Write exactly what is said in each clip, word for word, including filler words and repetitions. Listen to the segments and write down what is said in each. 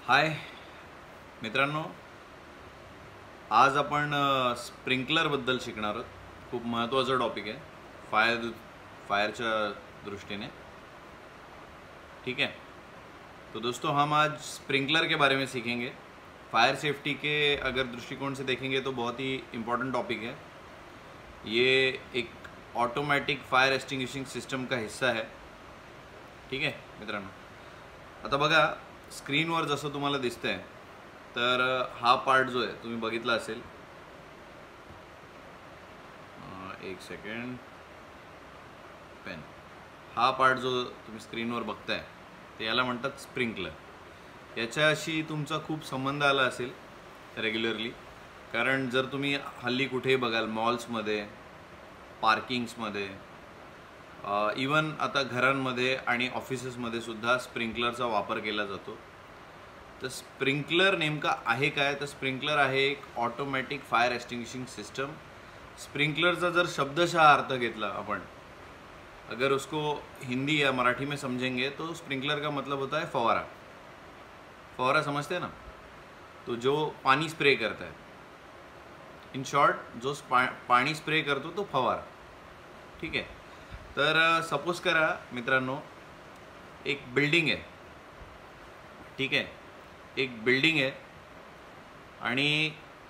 हाय मित्रांनो, आज आपण स्प्रिंकलरबद्दल शिकणार आहोत. खूप महत्त्वाचा टॉपिक आहे फायर फायरच्या दृष्टीने. ठीक है, तो दोस्तों हम आज स्प्रिंकलर के बारे में सीखेंगे. फायर सेफ्टी के अगर दृष्टिकोण से देखेंगे तो बहुत ही इम्पोर्टेंट टॉपिक है. ये एक ऑटोमॅटिक फायर एक्सटिंग्विशिंग सिस्टम का हिस्सा है. ठीक आहे मित्रांनो, आता बघा स्क्रीनवर जसं तुम्हाला दिसतंय तर हा पार्ट जो आहे तुम्ही बघितला असेल. एक सेकंड, पेन. हा पार्ट जो तुम्ही स्क्रीनवर बघताय ते याला म्हणतात स्प्रिंकलर. याच्याशी तुमचा खूप संबंध आला असेल रेग्युलरली, कारण जर तुम्ही हल्ली कुठेही बघाल, मॉल्समध्ये, पार्किंग्समध्ये, इवन आता घरांमध्ये आणि ऑफिसेसमध्ये सुद्धा स्प्रिंकलरचा वापर केला जातो. तर स्प्रिंकलर नेमका आहे काय? तर स्प्रिंकलर आहे एक ऑटोमॅटिक फायर एक्सटिंग्विशिंग सिस्टम. स्प्रिंकलरचा जर शब्दशः अर्थ घेतला आपण, अगर उसको हिंदी या मराठी में समझेंगे तो स्प्रिंकलर का मतलब होता है फवारा. फवारा समझते हैं ना, तो जो पानी स्प्रे करता है, इन शॉर्ट जो पा, पाणी स्प्रे करतो तो फवारा. ठीक आहे. तर सपोज करा मित्रांनो, एक बिल्डिंग आहे. ठीक आहे, एक बिल्डिंग आहे आणि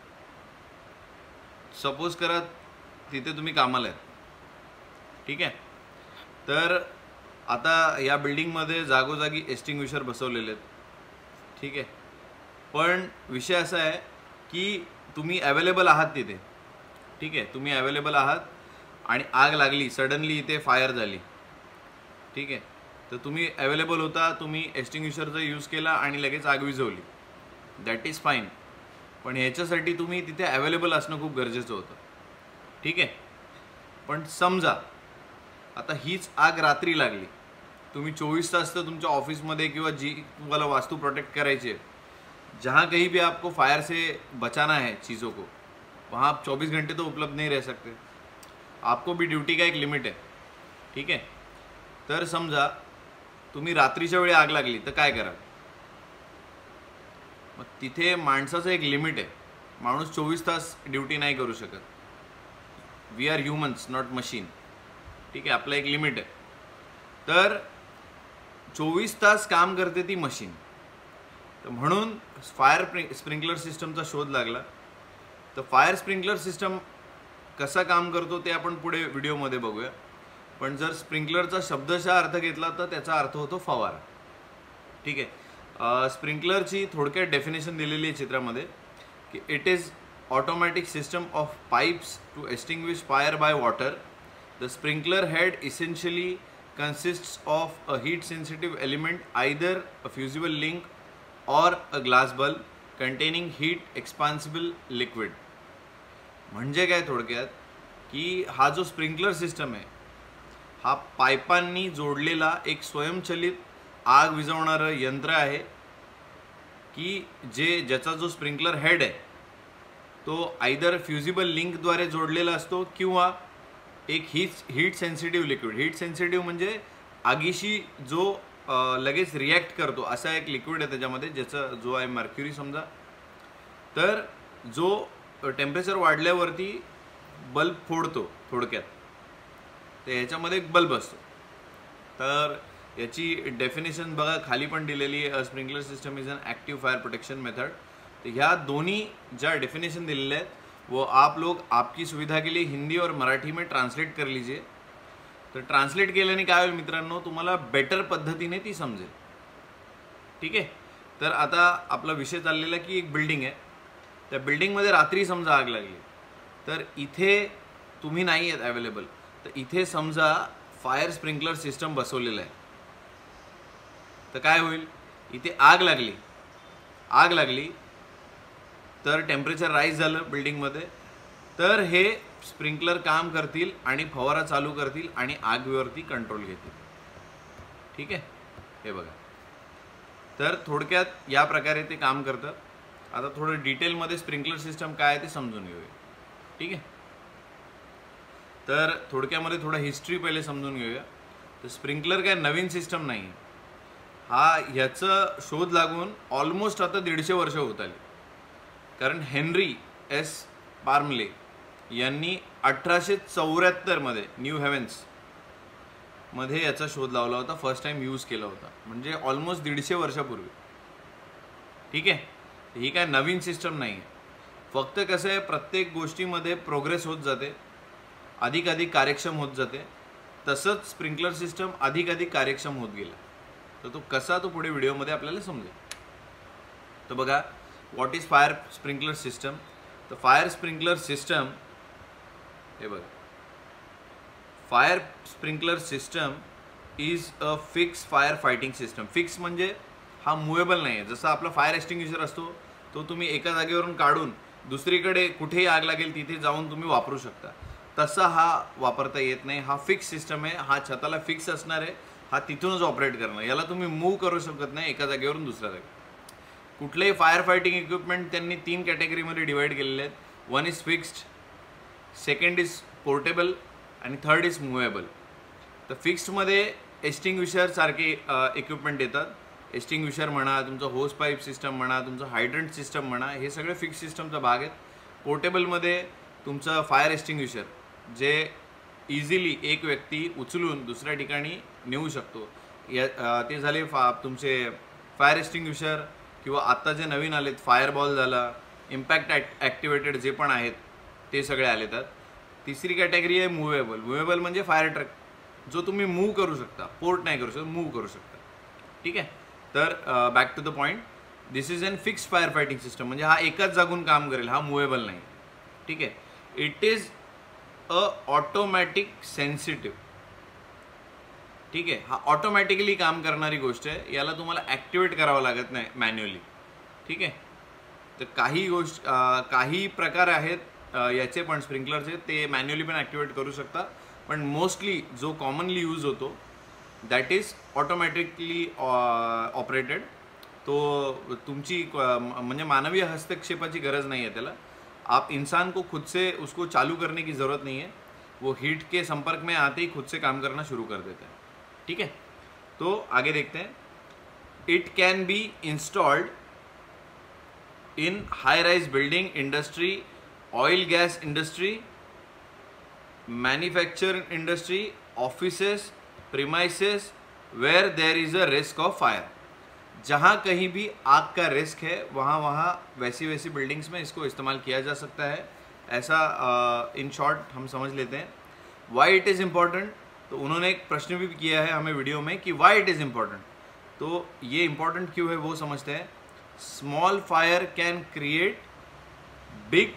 सपोज करा तिथे तुम्ही कामाला आहेत. ठीक आहे. तर आता या बिल्डिंगमध्ये जागोजागी एक्सटिंग्विशर बसवलेले आहेत. ठीक आहे, पण विषय असा आहे की तुम्ही अवेलेबल आहात तिथे. ठीक आहे, तुम्ही अवेलेबल आहात आणि आग लागली, सडनली इथे फायर झाली. ठीक आहे, तर तुम्ही अवेलेबल होता, तुम्ही एक्सटिंग्विशरचा यूज केला आणि लगेच आग विझवली. दॅट इज फाईन, पण ह्याच्यासाठी तुम्ही तिथे अवेलेबल असणं खूप गरजेचं होतं. ठीक आहे. पण समजा आता हीच आग रात्री लागली, तुम्ही चोवीस तास तर तुमच्या ऑफिसमध्ये किंवा जी तुम्हाला वास्तू प्रोटेक्ट करायची आहे, जहाँ कहीं भी आपको फायर से बचाना है चीज़ों को, वहाँ आप चौबीस घंटे तो उपलब्ध नहीं रह सकते. आपको भी ड्यूटी का एक लिमिट है. ठीक आहे. तर समजा तुम्ही रात्रीच्या वेळी आग लागली तर काय कराल? मग तिथे माणसाचं एक लिमिट आहे. माणूस चोवीस तास ड्यूटी नाही करू शकत. We are humans, not machine. ठीक आहे, आपलं एक लिमिट आहे. तर चोवीस तास काम करते ती मशीन. तर म्हणून फायर स्प्रिंकलर सिस्टमचा शोध लागला. तर फायर स्प्रिंकलर सिस्टम कसा काम करतो ते आपण पुढे व्हिडिओमध्ये बघूया. पण जर स्प्रिंकलरचा शब्दशः अर्थ घेतला तर त्याचा अर्थ होतो फवारा. ठीक आहे. स्प्रिंकलरची थोडक्यात डेफिनेशन दिलेली आहे चित्रामध्ये की it is automatic system of pipes to extinguish fire by water. The sprinkler head essentially consists of a heat sensitive element, either a fusible link or a glass bulb containing heat expansible liquid. म्हणजे काय थोडक्यात की हा जो sprinkler system आहे हा पाईपांनी जोडलेला एक स्वयंचलित आग विझवणारं यंत्र आहे की जे ज्याचा जो स्प्रिंकलर हेड आहे तो आयदर फ्युजिबल लिंकद्वारे जोडलेला असतो किंवा एक heat heat sensitive liquid. Heat sensitive म्हणजे आगीशी जो लगेच रिॲक्ट करतो असा एक लिक्विड आहे त्याच्यामध्ये, ज्याचा जो आहे मर्क्युरी समजा. तर जो टेम्परेचर वाढल्यावरती बल्ब फोडतो थोडक्यात. तर ह्याच्यामध्ये एक बल्ब असतो. तर याची डेफिनेशन बघा खाली पण दिलेली आहे. Sprinkler system is an active fire protection method. तर ह्या दोन्ही ज्या डेफिनेशन दिलेल्या आहेत वो आप लोग आपकी सुविधा के लिए हिंदी और मराठी में ट्रांसलेट कर लीजिए. तर ट्रान्सलेट केल्याने काय होईल मित्रांनो, तुम्हाला बेटर पद्धतीने ती समजेल. ठीक आहे. तर आता आपला विषय चाललेला की एक बिल्डिंग आहे. त्या बिल्डिंगमध्ये रात्री समजा आग लागली, तर इथे तुम्ही नाही आहेत अवेलेबल, तर इथे समजा फायर स्प्रिंकलर सिस्टम बसवलेलं आहे. तर काय होईल, इथे आग लागली आग लागली तर टेम्परेचर राईज झालं बिल्डिंगमध्ये, तर हे स्प्रिंकलर काम करतील आणि फवारा चालू करतील आणि आगीवरती कंट्रोल घेतील. ठीक आहे, हे बघा. तर थोडक्यात या प्रकारे ते काम करतं. आता थोडं डिटेलमध्ये स्प्रिंकलर सिस्टम काय आहे ते समजून घेऊया. ठीक आहे. तर थोडक्यामध्ये थोडं हिस्ट्री पहिले समजून घेऊया. तर स्प्रिंकलर काय नवीन सिस्टम नाही आहे. हा ह्याचं शोध लागून ऑलमोस्ट आता दीडशे वर्ष होत आली. कारण हेनरी एस पार्मले यांनी अठराशे चौऱ्याहत्तर मध्ये न्यू हेव्हन्स मध्ये याचा शोध लावला होता, फर्स्ट टाइम यूज केला होता, म्हणजे ऑलमोस्ट दीडशे वर्षापूर्वी. ठीक आहे, ही काय नवीन सिस्टम नाही आहे. फक्त कसं आहे, प्रत्येक गोष्टीमध्ये प्रोग्रेस होत जाते, अधिक अधिक कार्यक्षम होत जाते. तसंच स्प्रिंकलर सिस्टम अधिक अधिक कार्यक्षम होत गेला. तर तो कसा, तो पुढे व्हिडिओमध्ये आपल्याला समजेल. तर बघा, what is fire sprinkler system. तर फायर स्प्रिंकलर सिस्टम हे बघा, fire sprinkler system is a fix fire fighting system. Fix म्हणजे हा मुवेबल नाही आहे. जसं आपला फायर एक्सटिंग्विशर असतो, तो तुम्ही एका जागेवरून काढून दुसरीकडे कुठेही आग लागेल तिथे जाऊन तुम्ही वापरू शकता. तसा हा वापरता येत नाही. हा फिक्स सिस्टम आहे. हा छताला फिक्स असणार आहे. हा तिथूनच ऑपरेट करणार. याला तुम्ही मूव्ह करू शकत नाही एका जागेवरून दुसऱ्या जागेवर. कुठलेही फायर फायटिंग इक्विपमेंट त्यांनी तीन कॅटेगरीमध्ये डिवाइड केलेले आहेत. One is fixed, second is portable आणि थर्ड इज मुवेबल. तर फिक्स्डमध्ये एक्सटिंग्विशर सारखे इक्विपमेंट येतात. एक्सटिंग्विशर म्हणा, तुमचं होस पाईप सिस्टम म्हणा, तुमचं हायड्रंट सिस्टम म्हणा, हे सगळे फिक्स सिस्टमचा भाग आहेत. पोर्टेबलमध्ये तुमचं फायर एक्सटिंग्विशर जे इझिली एक व्यक्ती उचलून दुसऱ्या ठिकाणी नेऊ शकतो, या ते झाले फा तुमचे फायर एक्सटिंग्विशर. किंवा आत्ता जे नवीन आलेत, फायरबॉल झाला, इम्पॅक्ट ॲक् ॲक्टिवेटेड जे पण आहेत ते सगळे आलेतात. तिसरी कॅटेगरी आहे मुवेबल. मुवेबल म्हणजे फायर ट्रक, जो तुम्ही मूव्ह करू शकता, पोर्ट नाही करू शकता, मूव्ह करू शकता. ठीक आहे. तर back to the point, this is an fixed fire fighting system. म्हणजे हा एकाच जागून काम करेल, हा मुवेबल नाही. ठीक आहे. It is a automatic sensitive. ठीक आहे. हा ऑटोमॅटिकली काम करणारी गोष्ट आहे. याला तुम्हाला ॲक्टिवेट करावं लागत नाही मॅन्युअली. ठीक आहे. तर काही गोष्ट काही प्रकार आहेत याचे पण स्प्रिंकलरचे, ते मॅन्युअली पण ॲक्टिवेट करू शकता. पण मोस्टली जो कॉमनली यूज होतो दॅट इज ऑटोमॅटिकली ऑपरेटेड. तो तुमची म्हणजे मानवीय हस्तक्षेपाची गरज नहीं है त्याला. आप इंसान को खुद से उसको चालू करने की ज़रूरत नहीं है. वो हीट के संपर्क में आते ही खुद से काम करना शुरू कर देता है. ठीक है. तो आगे देखते हैं. It can be installed in high rise building, industry, oil gas industry, manufacturing industry, offices, premises where there is a risk of fire. जहाँ कहीं भी आग का रिस्क है वहाँ वहाँ वैसी वैसी बिल्डिंग्स में इसको इस्तेमाल किया जा सकता है. ऐसा इन uh, शॉर्ट हम समझ लेते हैं. Why it is important. तो उन्होंने एक प्रश्न भी किया है हमें वीडियो में कि वाई इट इज़ इम्पॉर्टेंट. तो ये इम्पॉर्टेंट क्यों है वो समझते हैं. Small fire can create big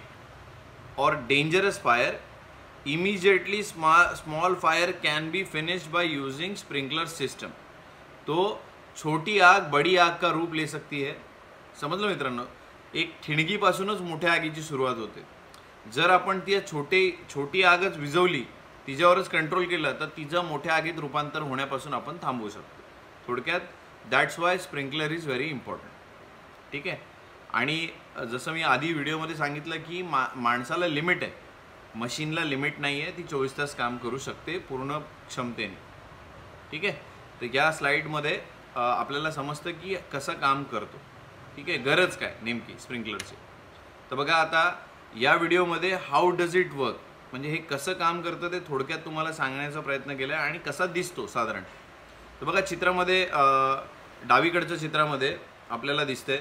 और dangerous fire. Immediately small fire can be finished by using sprinkler system. तो छोटी आग बड़ी आग का रूप ले सकती है. समजलं मित्रांनो. एक ठिणगीपासूनच मोठ्या आगीची सुरुवात होते. जर आपण ती छोटे छोटी आगच विझवली, तिच्यावरच कंट्रोल केलं, तर तिचं मोठ्या आगीत रूपांतर होण्यापासून आपण थांबवू शकतो. थोडक्यात that's why sprinkler is very important. ठीक आहे. आणि जसं मी आधी व्हिडिओमध्ये सांगितलं की मा माणसाला लिमिट आहे, मशीनला लिमिट नाही आहे. ती चोवीस तास काम करू शकते पूर्ण क्षमतेने. ठीक आहे. तर या स्लाईडमध्ये आपल्याला समजतं की कसं काम करतो. ठीक आहे. गरज काय नेमकी स्प्रिंकलरची. तर बघा, आता या व्हिडिओमध्ये हाऊ डज इट वर्क म्हणजे हे कसं काम करतं ते थोडक्यात तुम्हाला सांगण्याचा प्रयत्न केला आणि कसा दिसतो साधारण. तर बघा, चित्रामध्ये डावीकडच्या चित्रामध्ये आपल्याला दिसतंय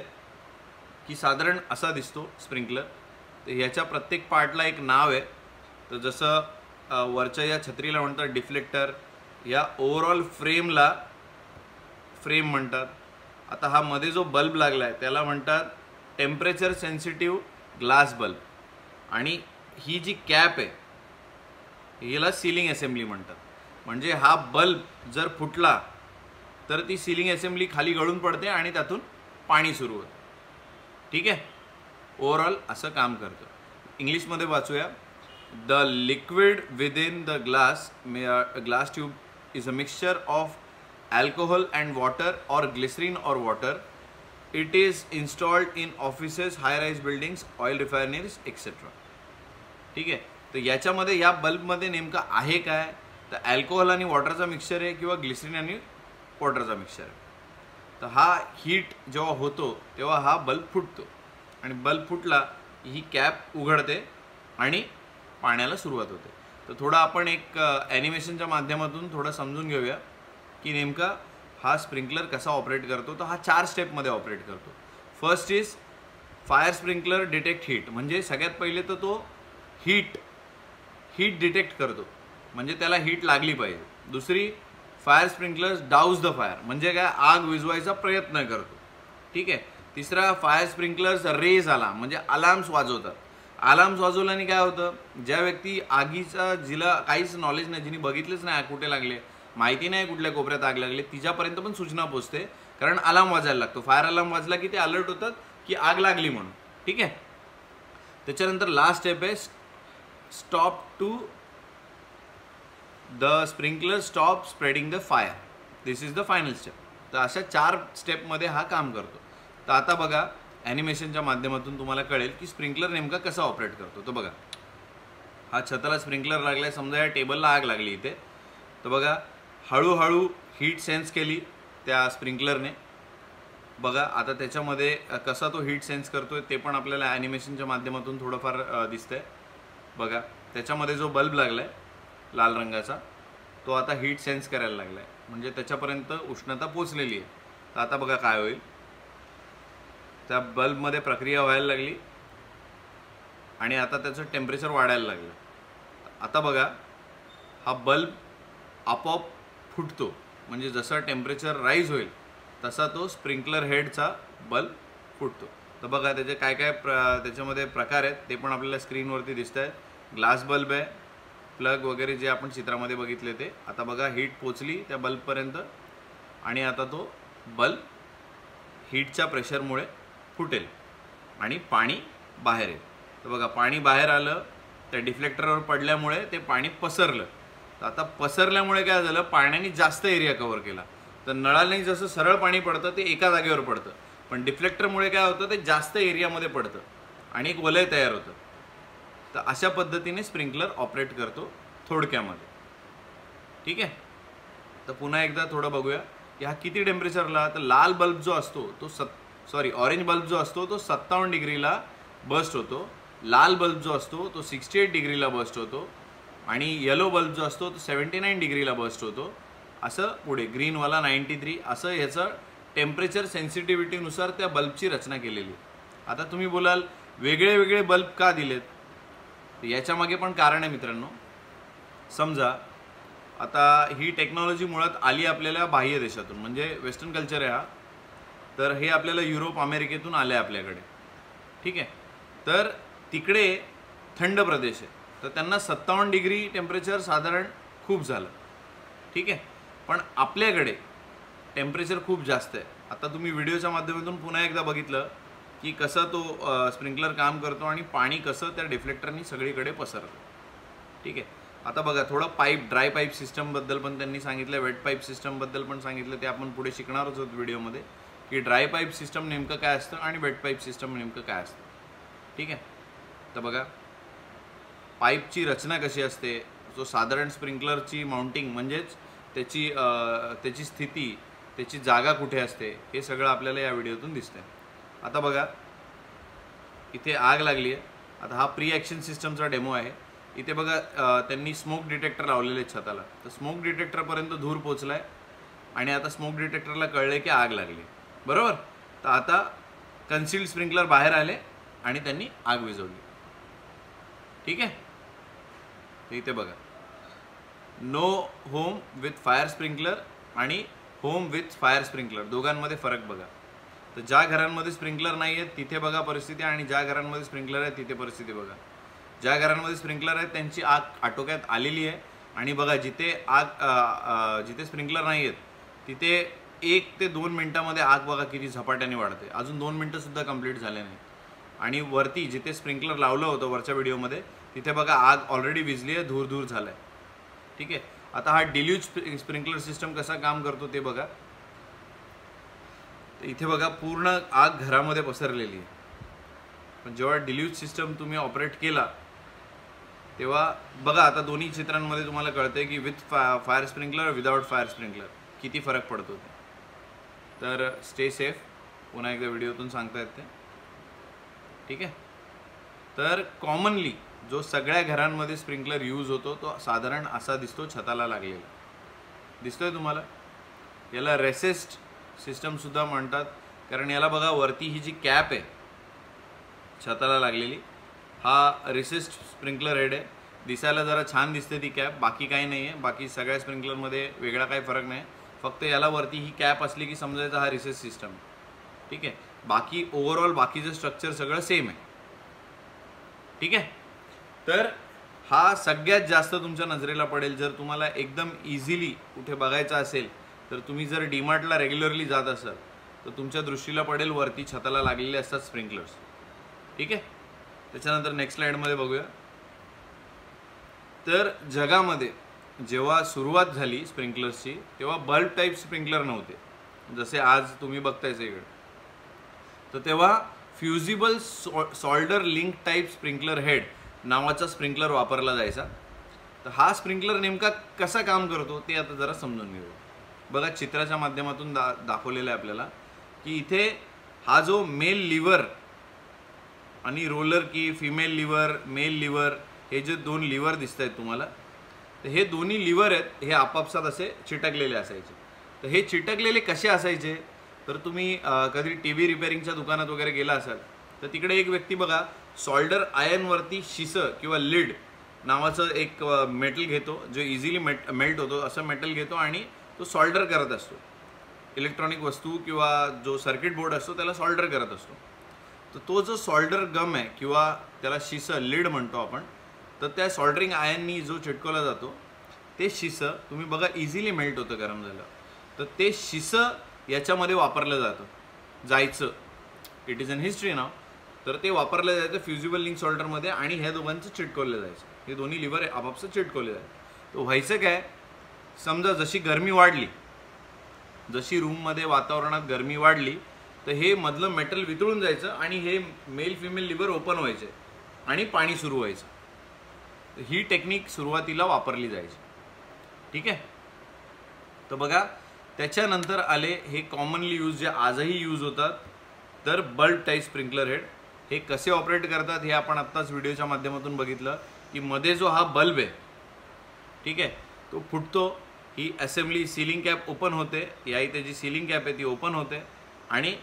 की साधारण असा दिसतो स्प्रिंकलर. तर ह्याच्या प्रत्येक पार्टला एक नाव आहे. तर जसं वरच्या या छत्रीला म्हणतात डिफ्लेक्टर, या ओव्हरऑल फ्रेमला फ्रेम म्हणतात. आता हा मध्ये जो बल्ब लागला आहे त्याला म्हणतात टेम्परेचर सेन्सिटिव्ह ग्लास बल्ब. आणि ही जी कॅप आहे हिला सीलिंग असेंब्ली म्हणतात. म्हणजे हा बल्ब जर फुटला तर ती सीलिंग असेंब्ली खाली गळून पडते आणि त्यातून पाणी सुरू होतं. ठीक आहे. ओव्हरऑल असं काम करतं. इंग्लिशमध्ये वाचूया. The liquid within the glass glass tube is a mixture of alcohol and water or glycerin or water. It is installed in offices, high rise buildings, oil refineries et cetera. ठीक आहे. तर याच्यामध्ये या बल्बमध्ये नेमका आहे काय, तर अल्कोहोल आणि वॉटरचा मिक्सचर आहे किंवा ग्लिसरीन आणि वॉटरचा मिक्सचर आहे. तर हा हीट जेव्हा होतो तेव्हा हा बल्ब फुटतो आणि बल्ब फुटला ही कॅप उघडते आणि पाण्याला सुरुवात होते. तर थोडं आपण एक ॲनिमेशनच्या माध्यमातून थोडं समजून घेऊया की नेमका हा स्प्रिंकलर कसा ऑपरेट करतो. तर हा चार स्टेपमध्ये ऑपरेट करतो. First is fire sprinkler detect heat, म्हणजे सगळ्यात पहिले तर तो हीट हीट डिटेक्ट करतो, म्हणजे त्याला हीट लागली पाहिजे. दुसरी, fire sprinklers douse the fire, म्हणजे काय आग विझवायचा प्रयत्न करतो. ठीक आहे. तिसरा, फायर स्प्रिंकलर्स रेज आला, म्हणजे अलार्म्स वाजवतात. अलार्म्स वाजवल्याने काय होतं, ज्या व्यक्ती आगीचा जिला काहीच नॉलेज नाही, जिने बघितलंच नाही आग कुठे लागले, माहिती नाही कुठल्या कोपऱ्यात आग लागली, तिच्यापर्यंत पण सूचना पोचते, कारण अलार्म वाजायला लागतो. फायर अलार्म वाजला की ते अलर्ट होतात की आग लागली म्हणून. ठीक आहे. त्याच्यानंतर लास्ट स्टेप आहे stop to the sprinkler stop spreading the fire. This is the final step. तर अशा चार स्टेपमध्ये हा काम करतो. तर आता बघा ॲनिमेशनच्या माध्यमातून तुम्हाला कळेल की स्प्रिंकलर नेमका कसा ऑपरेट करतो. तर बघा हा छताला स्प्रिंकलर लागला आहे, समजा या टेबलला आग लागली इथे. तर बघा हळूहळू हीट सेन्स केली त्या स्प्रिंकलरने. बघा आता त्याच्यामध्ये कसा तो हीट सेन्स करतोय ते पण आपल्याला ॲनिमेशनच्या माध्यमातून थोडंफार दिसतंय. बघा त्याच्यामध्ये जो बल्ब लागला आहे लाल रंगाचा तो आता हीट सेन्स करायला लागला आहे, म्हणजे त्याच्यापर्यंत उष्णता पोचलेली आहे. तर आता बघा काय होईल, त्या बल्बमध्ये प्रक्रिया व्हायला लागली आणि आता त्याचं टेम्परेचर वाढायला लागलं. आता बघा हा बल्ब आपोआप फुटतो, म्हणजे जसं टेम्परेचर राईज होईल तसा तो स्प्रिंकलर हेडचा बल्ब फुटतो. तर बघा त्याचे काय काय प्र त्याच्यामध्ये प्रकार आहेत ते पण आपल्याला स्क्रीनवरती दिसत आहेत. ग्लास बल्ब आहे, प्लग वगैरे जे आपण चित्रामध्ये बघितले ते. आता बघा हीट पोचली त्या बल्बपर्यंत आणि आता तो बल्ब हीटच्या प्रेशरमुळे फुटेल आणि पाणी बाहेर येईल. तर बघा पाणी बाहेर आलं, त्या डिफ्लेक्टरवर पडल्यामुळे ते पाणी पसरलं. तर आता पसरल्यामुळे काय झालं, पाण्याने जास्त एरिया कव्हर केला. तर नळाने जसं सरळ पाणी पडतं ते एका जागेवर पडतं, पण डिफ्लेक्टरमुळे काय होतं ते जास्त एरियामध्ये पडतं आणि एक वलय तयार होतं. तर अशा पद्धतीने स्प्रिंकलर ऑपरेट करतो थोडक्यामध्ये. ठीक आहे. तर पुन्हा एकदा थोडं बघूया की हा किती टेम्परेचरला. तर लाल बल्ब जो असतो तो सत् सॉरी ऑरेंज बल्ब जो असतो तो सत्तावन्न डिग्रीला बस्ट होतो. लाल बल्ब जो असतो तो सिक्स्टी एट डिग्रीला बस्ट होतो आणि येलो बल्ब जो असतो तो सेवन्टी नाईन डिग्रीला बस्ट होतो. असं पुढे ग्रीनवाला नाईंटी थ्री, असं याचं टेम्परेचर सेन्सिटिव्हिटीनुसार त्या बल्बची रचना केलेली. आता तुम्ही बोलाल वेगळे वेगळे बल्ब का दिलेत, तर याच्यामागे पण कारण आहे मित्रांनो. समजा आता ही टेक्नॉलॉजी मुळात आली आपल्याला बाह्य देशातून, म्हणजे वेस्टर्न कल्चर आहे हा. तर हे आपल्याला युरोप अमेरिकेतून आले आपल्याकडे. ठीक आहे. तर तिकडे थंड प्रदेश आहे, तर त्यांना सत्तावन्न डिग्री टेम्परेचर साधारण खूप झालं. ठीक आहे. पण आपल्याकडे टेम्परेचर खूप जास्त आहे. आता तुम्ही व्हिडिओच्या माध्यमातून पुन्हा एकदा बघितलं की कसं तो स्प्रिंकलर काम करतो आणि पाणी कसं त्या डिफ्लेक्टरनी सगळीकडे पसरतं. ठीक आहे. आता बघा थोडं पाईप ड्राय पाईप सिस्टमबद्दल पण त्यांनी सांगितलं, वेट पाईप सिस्टमबद्दल पण सांगितलं. ते आपण पुढे शिकणारच आहोत व्हिडिओमध्ये की ड्राय पाईप सिस्टम नेमकं काय असतं आणि वेट पाईप सिस्टम नेमकं काय असतं. ठीक आहे. तर बघा पाईपची रचना कशी असते, जो साधारण स्प्रिंकलरची माउंटिंग म्हणजेच त्याची त्याची स्थिती, त्याची जागा कुठे असते, हे सगळं आपल्याला या व्हिडिओतून दिसतंय. आता बघा इथे आग लागली आहे. आता हा प्री ॲक्शन सिस्टमचा डेमो आहे. इथे बघा त्यांनी स्मोक डिटेक्टर लावलेले आहेत छताला. तर स्मोक डिटेक्टरपर्यंत धूर पोचला आहे आणि आता स्मोक डिटेक्टरला कळले की आग लागली, बरोबर. तर आता कन्सिल्ड स्प्रिंकलर बाहेर आले आणि त्यांनी आग विझवली. ठीक आहे. इथे बघा no home with fire sprinkler आणि होम विथ फायर स्प्रिंकलर दोघांमध्ये फरक बघा. तर ज्या घरांमध्ये स्प्रिंकलर नाही आहेत तिथे बघा परिस्थिती आणि ज्या घरांमध्ये स्प्रिंकलर आहे तिथे परिस्थिती बघा. ज्या घरांमध्ये स्प्रिंकलर आहेत त्यांची आग आटोक्यात आलेली आहे आणि बघा जिथे आग जिथे स्प्रिंकलर नाही आहेत तिथे एक ते दोन मिनटामध्ये आग बघा किती झपाट्याने वाढते. अजून दोन मिनटंसुद्धा कंप्लीट झाले नाही. आणि वरती जिथे स्प्रिंकलर लावलं होतं वरच्या व्हिडिओमध्ये तिथे बघा आग ऑलरेडी विझली आहे, धूर धूर झाला आहे. ठीक आहे. आता हा डिल्यूज स्प्रिंकलर सिस्टम कसा काम करतो ते बघा. इथे बघा पूर्ण आग घरामध्ये पसरलेली आहे. पण जेव्हा डिल्यूज सिस्टम तुम्ही ऑपरेट केला तेव्हा बघा आता दोन्ही चित्रांमध्ये तुम्हाला कळतंय की विथ फा fire sprinkler without fire sprinkler किती फरक पडतो ते. तर स्टे सेफ, पुन्हा एकदा व्हिडिओतून सांगता येते. ठीक आहे. तर कॉमनली जो सगळ्या घरांमध्ये स्प्रिंकलर यूज होतो तो साधारण असा दिसतो, छताला लागलेला दिसतोय तुम्हाला. याला रेसिस्ट सिस्टमसुद्धा म्हणतात, कारण याला बघा वरती ही जी कॅप आहे छताला लागलेली, हा रेसिस्ट स्प्रिंकलर हेड आहे. दिसायला जरा छान दिसते ती कॅप, बाकी काही नाही आहे. बाकी सगळ्या स्प्रिंकलरमध्ये वेगळा काही फरक नाही, फक्त याला वरती ही कॅप असली की समजायचं हा रिसेस सिस्टम. ठीक आहे. बाकी ओव्हरऑल बाकीचं स्ट्रक्चर सगळं सेम आहे. ठीक आहे. तर हा सगळ्यात जास्त तुमच्या नजरेला पडेल जर तुम्हाला एकदम इझिली कुठे बघायचं असेल. तर तुम्ही जर डीमार्टला रेग्युलरली जात असाल तर तुमच्या दृष्टीला पडेल वरती छताला लागलेले असतात स्प्रिंकलर्स. ठीक आहे. त्याच्यानंतर नेक्स्ट स्लाइडमध्ये बघूया. तर जगामध्ये जेव्हा सुरुवात झाली स्प्रिंकलर्सची तेव्हा बल्ब टाईप स्प्रिंकलर नव्हते जसे आज तुम्ही बघताय सगळीकडे. तर तेव्हा fusible solder link type sprinkler head नावाचा स्प्रिंकलर वापरला जायचा. तर हा स्प्रिंकलर नेमका कसा काम करतो ते आता जरा समजून घेऊया. बघा चित्राच्या माध्यमातून दा दाखवलेलं आहे आपल्याला की इथे हा जो मेल लिव्हर आणि रोलर की फिमेल लिव्हर मेल लिव्हर हे जे दोन लिव्हर दिसत आहेत तुम्हाला, तर हे दोन्ही लिव्हर आहेत हे आपापसात असे चिटकलेले असायचे. तर हे चिटकलेले कसे असायचे तर तुम्ही कधी टी व्ही रिपेअरिंगच्या दुकानात वगैरे गेला असाल तर तिकडे एक व्यक्ती बघा सॉल्डर आयर्नवरती शिसं किंवा लिड नावाचं एक मेटल घेतो जो इझिली मेट मेल्ट होतो असं मेटल घेतो आणि तो सॉल्डर करत असतो. इलेक्ट्रॉनिक वस्तू किंवा जो सर्किट बोर्ड असतो त्याला सॉल्डर करत असतो. तर तो जो सॉल्डर गम आहे किंवा त्याला शिसं लिड म्हणतो आपण, तर त्या सॉल्डरिंग आयननी जो चिटकवला जातो ते शिसं तुम्ही बघा इझिली मेल्ट होतं गरम झालं. तर ते शिसं याच्यामध्ये वापरलं जातं जायचं. इट इज अन हिस्ट्री नाव. तर ते वापरलं जायचं फ्युजिबल लिंक सॉल्डरमध्ये आणि ह्या दोघांचं चिटकवलं जायचं. हे दोन्ही लिव्हर आपापसात चिटकवले जायचं. तर व्हायचं काय, समजा जशी गरमी वाढली, जशी रूममध्ये वातावरणात गरमी वाढली तर हे मधलं मेटल वितळून जायचं आणि हे मेल फिमेल लिव्हर ओपन व्हायचे आणि पाणी सुरू व्हायचं. ही टेक्निक सुरुवातीला वापरली जायची. ठीक आहे. तर बघा त्याच्यानंतर आले हे कॉमनली यूज जे आजही यूज होतात तर बल्ब टाईप स्प्रिंकलर हेड. हे कसे ऑपरेट करतात हे आपण आत्ताच व्हिडिओच्या माध्यमातून बघितलं की मध्ये जो हा बल्ब आहे ठीक आहे तो फुटतो. ही असेंब्ली सीलिंग कॅप ओपन होते, या इथे जी सीलिंग कॅप आहे ती ओपन होते आणि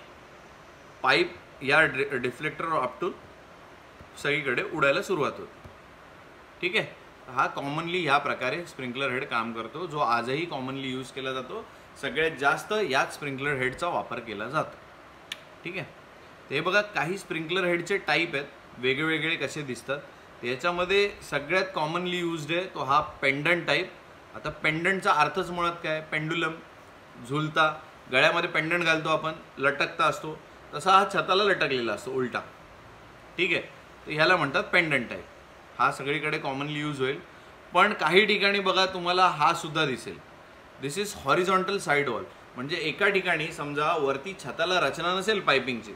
पाईप या डिफ्लेक्टर आपटून सगळीकडे उडायला सुरुवात होते. ठीक आहे. हा कॉमनली ह्या प्रकारे स्प्रिंकलर हेड काम करतो जो आजही कॉमनली यूज केला जातो. सगळ्यात जास्त याच स्प्रिंकलर हेडचा वापर केला जातो. ठीक आहे. ते बघा काही स्प्रिंकलर हेडचे टाईप आहेत वेगवेगळे कसे दिसतात. याच्यामध्ये सगळ्यात कॉमनली यूज्ड आहे तो हा पेंडंट टाईप. आता पेंडंटचा अर्थच मुळात काय, पेंडुलम, झुलता, गळ्यामध्ये पेंडंट घालतो आपण, लटकता असतो, तसा हा छताला लटकलेला असतो उलटा. ठीक आहे. तर ह्याला म्हणतात पेंडंट टाईप. हा सगळीकडे कॉमनली यूज होईल. पण काही ठिकाणी बघा तुम्हाला हा सुद्धा दिसेल. This is horizontal side wall. म्हणजे एका ठिकाणी समजा वरती छताला रचना नसेल पायपिंगची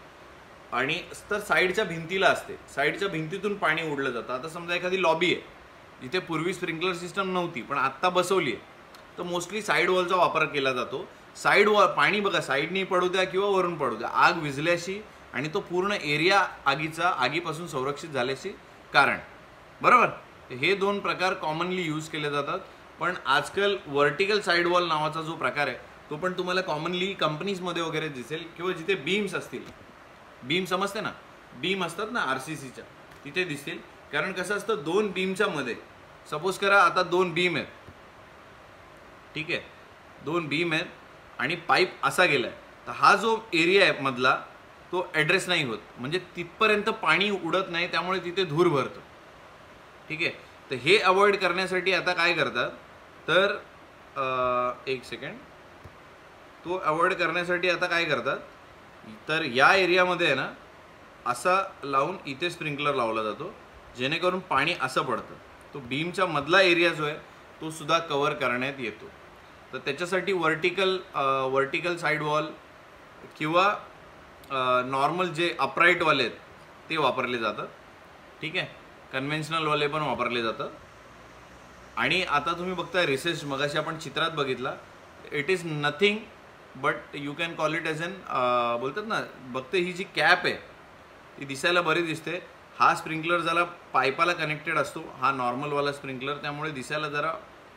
आणि तर साईडच्या भिंतीला असते, साईडच्या भिंतीतून पाणी उडलं जातं. आता समजा एखादी लॉबी आहे जिथे पूर्वी स्प्रिंकलर सिस्टम नव्हती पण आत्ता बसवली आहे तर मोस्टली साईड वॉलचा वापर केला जातो. साईड वॉल पाणी बघा साईडनी पडू द्या किंवा वरून पडू द्या, आग विझल्याशी आणि तो पूर्ण एरिया आगीचा आगीपासून संरक्षित झाल्याशी कारण. बरोबर. हे दोन प्रकार कॉमनली यूज केले जातात. पण आजकाल व्हर्टिकल साईड वॉल नावाचा जो प्रकार आहे तो पण तुम्हाला कॉमनली कंपनीजमध्ये वगैरे दिसेल किंवा जिथे बीम्स असतील, बीम समजते ना, बीम असतात ना आर सी सीच्या, तिथे दिसतील. कारण कसं असतं दोन बीमच्या मध्ये सपोज करा आता दोन बीम आहेत. ठीक आहे. दोन बीम आहेत आणि पाईप असा गेलाय तर हा जो एरिया आहे मधला तो ॲड्रेस नाही होत, म्हणजे तिथपर्यंत पाणी उडत नाही, त्यामुळे तिथे धूर भरतो. ठीक आहे. तर हे अवॉइड करण्यासाठी आता काय करतात तर एक सेकंड तो अवॉइड करण्यासाठी आता काय करतात तर या एरियामध्ये आहे ना असा लावून इथे स्प्रिंकलर लावला जातो जेणेकरून पाणी असं पडतं. तो बीमच्या मधला एरिया जो आहे तो सुद्धा कव्हर करण्यात येतो. तर त्याच्यासाठी वर्टिकल वर्टिकल साईड वॉल किंवा नॉर्मल जे अपराईटवाले आहेत ते वापरले जातात. ठीक आहे. कन्व्हेन्शनलवाले पण वापरले जातात. आणि आता तुम्ही बघताय रिसेस, मगाशी आपण चित्रात बघितला, it is nothing but you can call it as an बोलतात ना, बघते ही जी कॅप आहे ती दिसायला बरी दिसते. हा स्प्रिंकलर जरा पाईपाला कनेक्टेड असतो, हा नॉर्मलवाला स्प्रिंकलर, त्यामुळे दिसायला जरा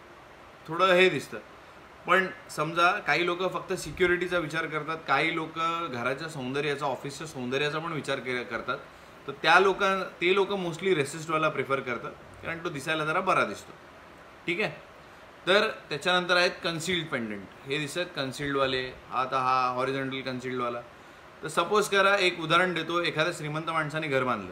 थोडं हे दिसतं. पण समजा काही लोक फक्त सिक्युरिटीचा विचार करतात, काही लोक घराच्या सौंदर्याचा, ऑफिसच्या सौंदर्याचा पण विचार करतात, तर त्या लोक ते लोक मोस्टली रेसिस्टवाला प्रिफर करतात, कारण तो दिसायला जरा बरा दिसतो. ठीक आहे. तर त्याच्यानंतर आहेत कन्सिल्ड पेंडंट. हे दिसत कन्सिल्डवाले. आता हा हॉरिझॉन्टल कन्सिल्डवाला. तर सपोज करा, एक उदाहरण देतो, एखाद्या श्रीमंत माणसाने घर बांधलं.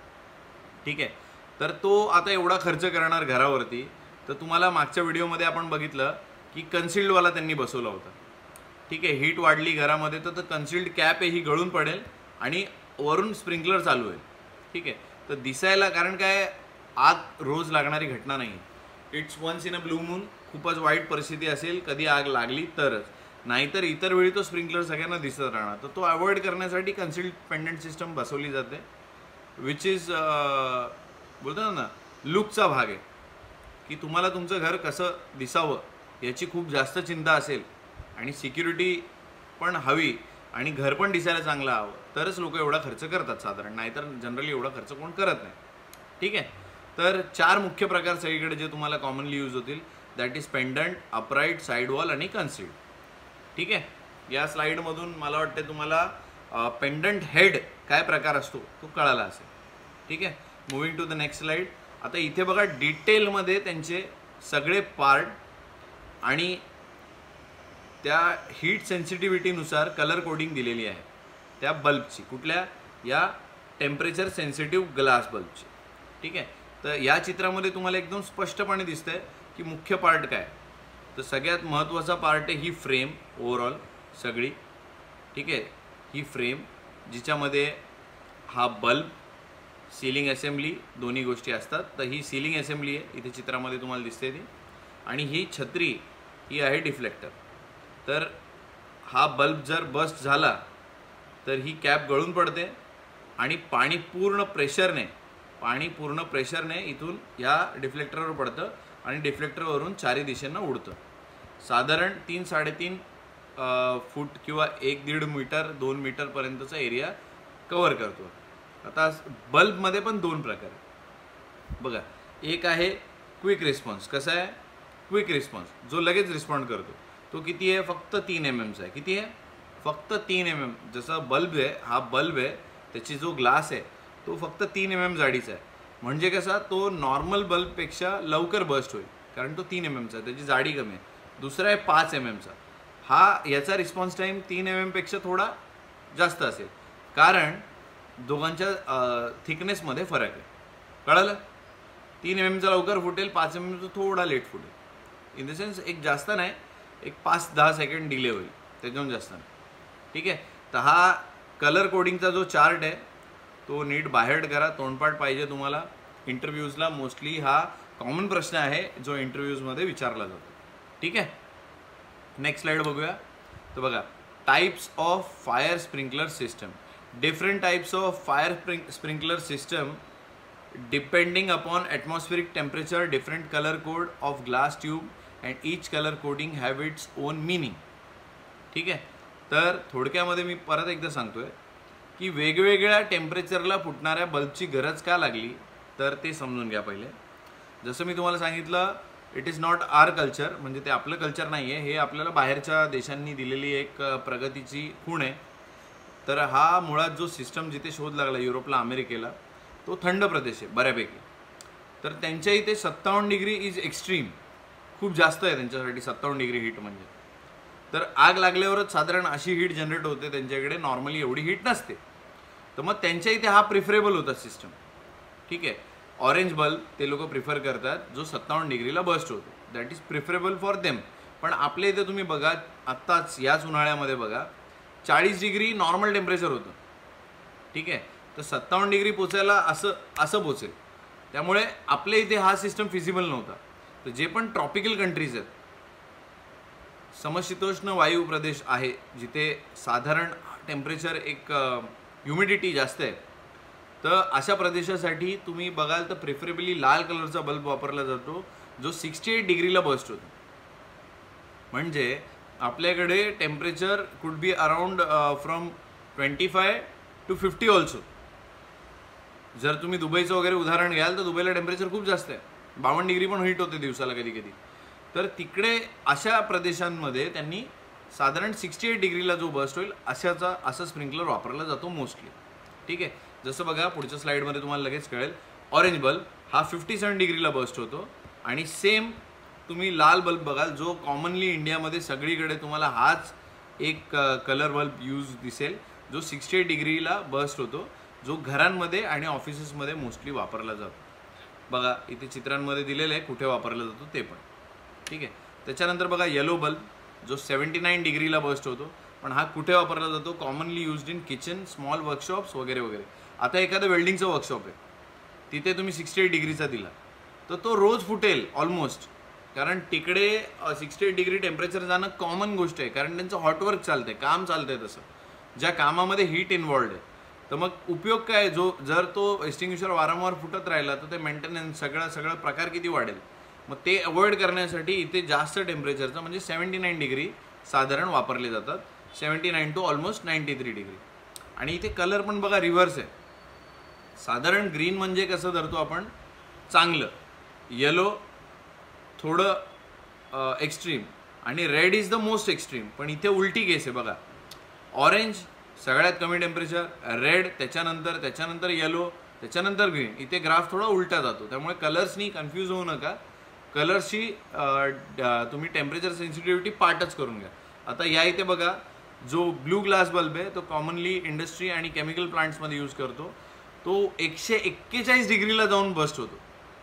ठीक आहे. तर तो आता एवढा खर्च करणार घरावरती, तर तुम्हाला मागच्या व्हिडिओमध्ये आपण बघितलं की कन्सिल्डवाला त्यांनी बसवला होता. ठीक आहे. हीट वाढली घरामध्ये तर कन्सिल्ड कॅप आहे ही गळून पडेल आणि वरून स्प्रिंकलर चालू आहे. ठीक आहे. तर दिसायला, कारण काय आग रोज लागणारी घटना नाही, it's once in a blue moon. खूपच वाईट परिस्थिती असेल, कधी आग लागली तरच, नाहीतर इतर वेळी तो स्प्रिंकलर सगळ्यांना दिसत राहणार. तर तो अवॉइड करण्यासाठी कन्सिल्ड पेंडंट सिस्टम बसवली जाते, विच इज बोलतो ना लुकचा भाग आहे, की तुम्हाला तुमचं घर कसं दिसावं याची खूप जास्त चिंता असेल आणि सिक्युरिटी पण हवी आणि घर पण दिसायला चांगलं हवं, तरच लोक एवढा खर्च करतात साधारण, नाहीतर जनरली एवढा खर्च कोण करत नाही. ठीक आहे. तर चार मुख्य प्रकार सगळीकडे जे तुम्हाला कॉमनली यूज होतील, that is pendent, upright, side wall आणि कन्सिल्ड. ठीक आहे. या स्लाईडमधून मला वाटते तुम्हाला पेंडंट हेड काय प्रकार असतो तो कळाला असेल. ठीक आहे. Moving to the next slide. आता इथे बघा डिटेलमध्ये त्यांचे सगळे पार्ट आणि त्या हीट सेन्सिटिव्हिटीनुसार कलर कोडिंग दिलेली आहे त्या बल्बची. कुठल्या? या टेम्परेचर सेन्सिटिव्ह ग्लास बल्बची. ठीक आहे. तर या चित्रामध्ये तुम्हाला एकदम स्पष्टपणे दिसतंय की मुख्य पार्ट काय. तर सगळ्यात महत्त्वाचा पार्ट आहे ही फ्रेम ओव्हरऑल सगळी. ठीक आहे. ही फ्रेम जिच्यामध्ये हा बल्ब, सिलिंग असेंब्ली दोन्ही गोष्टी असतात. तर ही सिलिंग असेंब्ली आहे, इथे चित्रामध्ये तुम्हाला दिसते ती. आणि ही छत्री ही आहे डिफ्लेक्टर. तर हा बल्ब जर बस्ट झाला तर ही कॅप गळून पडते आणि पाणी पूर्ण प्रेशरने पाणी पूर्ण प्रेशरने इथून ह्या डिफ्लेक्टरवर पडतं आणि डिफ्लेक्टरवरून चारी दिशेनं उडतं. साधारण तीन साडेतीन फूट किंवा एक दीड मीटर दोन मीटरपर्यंतचा एरिया कवर करतो. आता बल्बमध्ये पण दोन प्रकार आहेत बघा. एक आहे क्विक रिस्पॉन्स. कसा आहे क्विक रिस्पॉन्स? जो लगेच रिस्पॉन्ड करतो. तो किती आहे? फक्त तीन एम एमचा आहे. किती आहे? फक्त तीन एम एम. जसा बल्ब आहे, हा बल्ब आहे, त्याची जो ग्लास आहे तो फक्त तीन एम एम जाडीचा आहे. म्हणजे कसा तो नॉर्मल बल्बपेक्षा लवकर बस्ट होईल, कारण तो तीन एम एमचा आहे, त्याची जाडी कमी आहे. दुसरा आहे पाच एम एमचा. हा याचा रिस्पॉन्स टाईम तीन एम एमपेक्षा थोडा जास्त असेल, कारण दोघांच्या थिकनेसमध्ये फरक आहे. कळालं? तीन एम एमचा लवकर फुटेल, पाच एम एमचा थोडा लेट फुटेल. इन द सेन्स एक जास्त नाही, एक पाच दहा सेकंड डिले होईल, त्याच्याहून जास्त नाही. ठीक आहे. तर हा कलर कोडिंगचा जो चार्ट आहे तो नीट बाहेर करा. तोंडपाठ पाहिजे तुम्हाला इंटरव्ह्यूजला. मोस्टली हा कॉमन प्रश्न आहे जो इंटरव्ह्यूजमध्ये विचारला जातो. ठीक आहे. नेक्स्ट स्लाइड बघूया. तर बघा, types of fire sprinkler system. Different types of fire sprinkler system depending upon atmospheric temperature, different colour code of glass tube and each colour coding have its own meaning. ठीक आहे. तर थोडक्यामध्ये मी परत एकदा सांगतोय की वेगवेगळ्या टेम्परेचरला फुटणाऱ्या बल्बची गरज का लागली, तर ते समजून घ्या पहिले. जसं मी तुम्हाला सांगितलं, it is not our culture, म्हणजे ते आपलं कल्चर नाही आहे, हे आपल्याला बाहेरच्या देशांनी दिलेली एक प्रगतीची खूण आहे. तर हा मुळात जो सिस्टम जिथे शोध लागला युरोपला, अमेरिकेला, तो थंड प्रदेश आहे बऱ्यापैकी. तर त्यांच्या इथे सत्तावन्न डिग्री इज एक्स्ट्रीम, खूप जास्त आहे त्यांच्यासाठी सत्तावन्न डिग्री हीट. म्हणजे तर आग लागल्यावरच साधारण अशी हीट जनरेट होते, त्यांच्याकडे नॉर्मली एवढी हीट नसते. तर मग त्यांच्या इथे हा प्रिफरेबल होता सिस्टम. ठीक आहे. ऑरेंज बल्ब ते लोक प्रिफर करतात जो सत्तावन्न डिग्रीला बस्ट होतो, that is preferable for them. पण आपल्या इथे तुम्ही बघा, आत्ताच याच उन्हाळ्यामध्ये बघा, चाळीस डिग्री नॉर्मल टेम्परेचर होतं. ठीक आहे. तर सत्तावन्न डिग्री पोचायला असं असं पोचेल. त्यामुळे आपल्या इथे हा सिस्टम फिजिबल नव्हता. तर जे पण ट्रॉपिकल कंट्रीज आहेत, समशीतोष्ण वायू प्रदेश आहे, जिथे साधारण टेम्परेचर एक ह्युमिडिटी जास्त आहे, तर अशा प्रदेशासाठी तुम्ही बघाल तर प्रिफरेबली लाल कलरचा बल्ब वापरला जातो जो सिक्स्टी एट डिग्रीला बस्ट होतो. म्हणजे आपल्याकडे temperature could be around from twenty five to fifty also. जर तुम्ही दुबईचं वगैरे उदाहरण घ्याल तर दुबईला टेम्परेचर खूप जास्त आहे, बावन्न डिग्री पण हीट होते दिवसाला कधी कधी. तर तिकडे अशा प्रदेशांमध्ये त्यांनी साधारण सिक्स्टी एट डिग्रीला जो बस्ट होईल अशाचा असं स्प्रिंकलर वापरला जातो मोस्टली. ठीक आहे, जसं बघा पुढच्या स्लाईडमध्ये तुम्हाला लगेच कळेल. ऑरेंज बल्ब हा फिफ्टी सेवन डिग्रीला बस्ट होतो आणि सेम तुम्ही लाल बल्ब बघाल जो कॉमनली इंडियामध्ये सगळीकडे तुम्हाला हाच एक कलर बल्ब यूज दिसेल जो सिक्स्टी एट डिग्रीला बस्ट होतो, जो घरांमध्ये आणि ऑफिसेसमध्ये मोस्टली वापरला जातो. बघा इथे चित्रांमध्ये दिलेलं आहे कुठे वापरला जातो ते पण. ठीक आहे, त्याच्यानंतर बघा येलो बल्ब जो सेवन्टी नाईन डिग्रीला बस्ट होतो, पण हा कुठे वापरला जातो? Commonly used in kitchen, small workshops वगैरे वगैरे. आता एखादं वेल्डिंगचं वर्कशॉप आहे, तिथे तुम्ही सिक्स्टी एट डिग्रीचा दिला तर तो रोज फुटेल ऑलमोस्ट, कारण तिकडे सिक्स्टी एट डिग्री टेम्परेचर जाणं कॉमन गोष्ट आहे, कारण त्यांचं हॉटवर्क चालतंय, काम चालतंय तसं, ज्या कामामध्ये हीट इन्व्हॉल्ड आहे. तर मग उपयोग काय? जो जर तो एक्सटिंग्विशर वारंवार फुटत राहिला तर ते मेंटेनन्स सगळा सगळा प्रकार किती वाढेल. मग ते अवॉइड करण्यासाठी इथे जास्त टेम्परेचरचं म्हणजे सेवन्टी नाईन डिग्री साधारण वापरले जातात, seventy nine to almost ninety three degree. आणि इथे कलर पण बघा रिव्हर्स आहे. साधारण ग्रीन म्हणजे कसं धरतो आपण चांगलं, येलो थोडं एक्स्ट्रीम आणि red is the most extreme. पण इथे उलटी केस आहे बघा, ऑरेंज सगळ्यात कमी टेम्परेचर, रेड त्याच्यानंतर त्याच्यानंतर येलो त्याच्यानंतर ग्रीन. इथे ग्राफ थोडा उलटा जातो, त्यामुळे कलर्सनी कन्फ्यूज होऊ नका. कलर्सची तुम्ही टेम्परेचर सेन्सिटिव्हिटी पार्टच करून घ्या. आता या इथे बघा जो ब्लू ग्लास बल्ब आहे तो कॉमनली इंडस्ट्री आणि केमिकल प्लांट्समध्ये यूज करतो, तो एकशे एक्केचाळीस डिग्रीला जाऊन बस्ट होतो.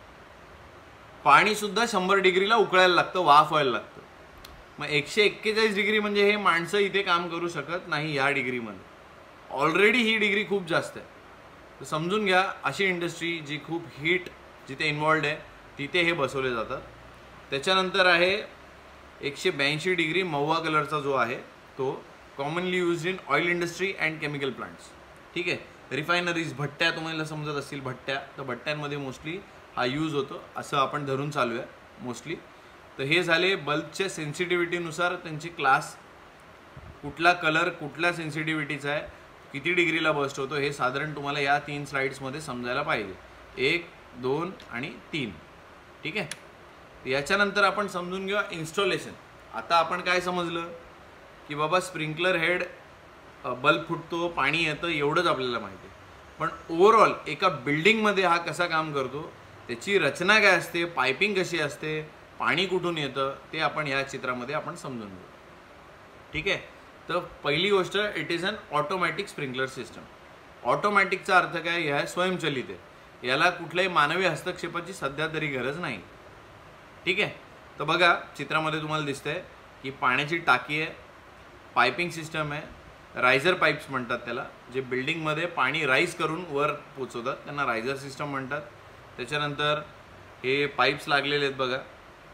पाणी सुद्धा शंभर डिग्रीला उकळायला लागतं, वाफ व्हायला लागतं. मग एकशे एक्केचाळीस डिग्री म्हणजे हे माणसं इथे काम करू शकत नाही या डिग्रीमध्ये. ऑलरेडी ही डिग्री खूप जास्त आहे. तर समजून घ्या अशी इंडस्ट्री जी खूप हीट जिथे इन्व्हॉल्ड आहे तिथे हे बसवले जातात. त्याच्यानंतर आहे एकशे ब्याऐंशी डिग्री महुआ कलरचा जो आहे तो commonly use in oil industry and chemical plants. ठीक आहे, रिफायनरीज, भट्ट्या तुम्हाला समजत असतील भट्ट्या, तर भट्ट्यांमध्ये मोस्टली हा यूज होतो असं आपण धरून चालूया मोस्टली. तर हे झाले बल्बच्या सेन्सिटिव्हिटीनुसार त्यांची क्लास, कुठला कलर कुठल्या सेन्सिटिव्हिटीचा आहे, किती डिग्रीला बस्ट होतो, हे साधारण तुम्हाला या तीन स्लाइड्समध्ये समजायला पाहिजे, एक दोन आणि तीन. ठीक आहे, याच्यानंतर आपण समजून घेऊया इन्स्टॉलेशन. आता आपण काय समजलं की बाबा स्प्रिंकलर हेड बल्ब फुटतो, पाणी येतं, एवढंच आपल्याला माहिती आहे. पण ओव्हरऑल एका बिल्डिंगमध्ये हा कसा काम करतो, त्याची रचना काय असते, पायपिंग कशी असते, पाणी कुठून येतं, ते आपण या चित्रामध्ये आपण समजून घेऊ. ठीक आहे, तर पहिली गोष्ट it is an automatic sprinkler system. ऑटोमॅटिकचा अर्थ काय? हे आहे स्वयंचलित आहे, याला कुठल्याही मानवी हस्तक्षेपाची सध्या तरी गरज नाही. ठीक आहे, तर बघा चित्रामध्ये तुम्हाला दिसतंय की पाण्याची टाकी आहे, पायपिंग सिस्टम आहे, रायझर पाईप्स म्हणतात त्याला, जे बिल्डिंगमध्ये पाणी राईज करून वर पोचवतात, त्यांना रायझर सिस्टम म्हणतात. त्याच्यानंतर हे पाईप्स लागलेले आहेत बघा,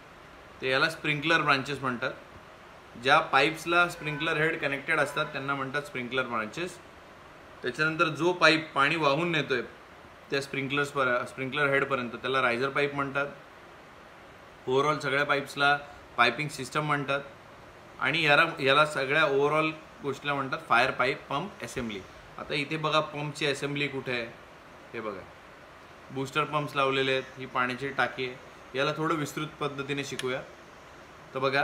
ते याला स्प्रिंकलर ब्रांचेस म्हणतात. ज्या पाईप्सला स्प्रिंकलर हेड कनेक्टेड असतात त्यांना म्हणतात स्प्रिंकलर ब्रांचेस. त्याच्यानंतर जो पाईप पाणी वाहून नेतोय त्या स्प्रिंकलर्स पर स्प्रिंकलर हेडपर्यंत त्याला रायझर पाईप म्हणतात. ओव्हरऑल सगळ्या पाईप्सला पायपिंग सिस्टम म्हणतात. आणि याला याला सगळ्या ओव्हरऑल गोष्टीला म्हणतात फायर पाईप पंप असेंब्ली. आता इथे बघा पंपची असेंब्ली कुठे आहे, हे बघा बूस्टर पंप्स लावलेले आहेत, ही पाण्याची टाकी आहे. याला थोडं विस्तृत पद्धतीने शिकूया. तर बघा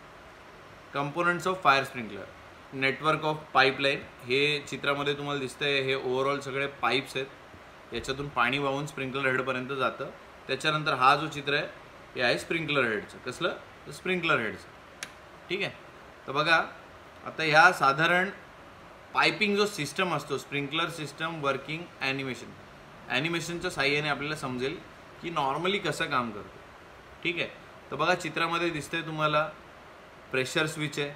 components of fire sprinkler, network of pipeline, हे चित्रामध्ये तुम्हाला दिसतंय. हे ओव्हरऑल सगळे पाईप्स आहेत, याच्यातून पाणी वाहून स्प्रिंकलर हेडपर्यंत जातं. त्याच्यानंतर हा जो चित्र आहे हे आहे स्प्रिंकलर हेडचं. कसलं? तर स्प्रिंकलर हेडचं. ठीक आहे, तर बघा आता ह्या साधारण पायपिंग जो सिस्टम असतो स्प्रिंकलर सिस्टम वर्किंग ॲनिमेशन, ॲनिमेशनच्या साह्याने आपल्याला समजेल की नॉर्मली कसं काम करतो. ठीक आहे, तर बघा चित्रामध्ये दिसतंय तुम्हाला प्रेशर स्विच आहे,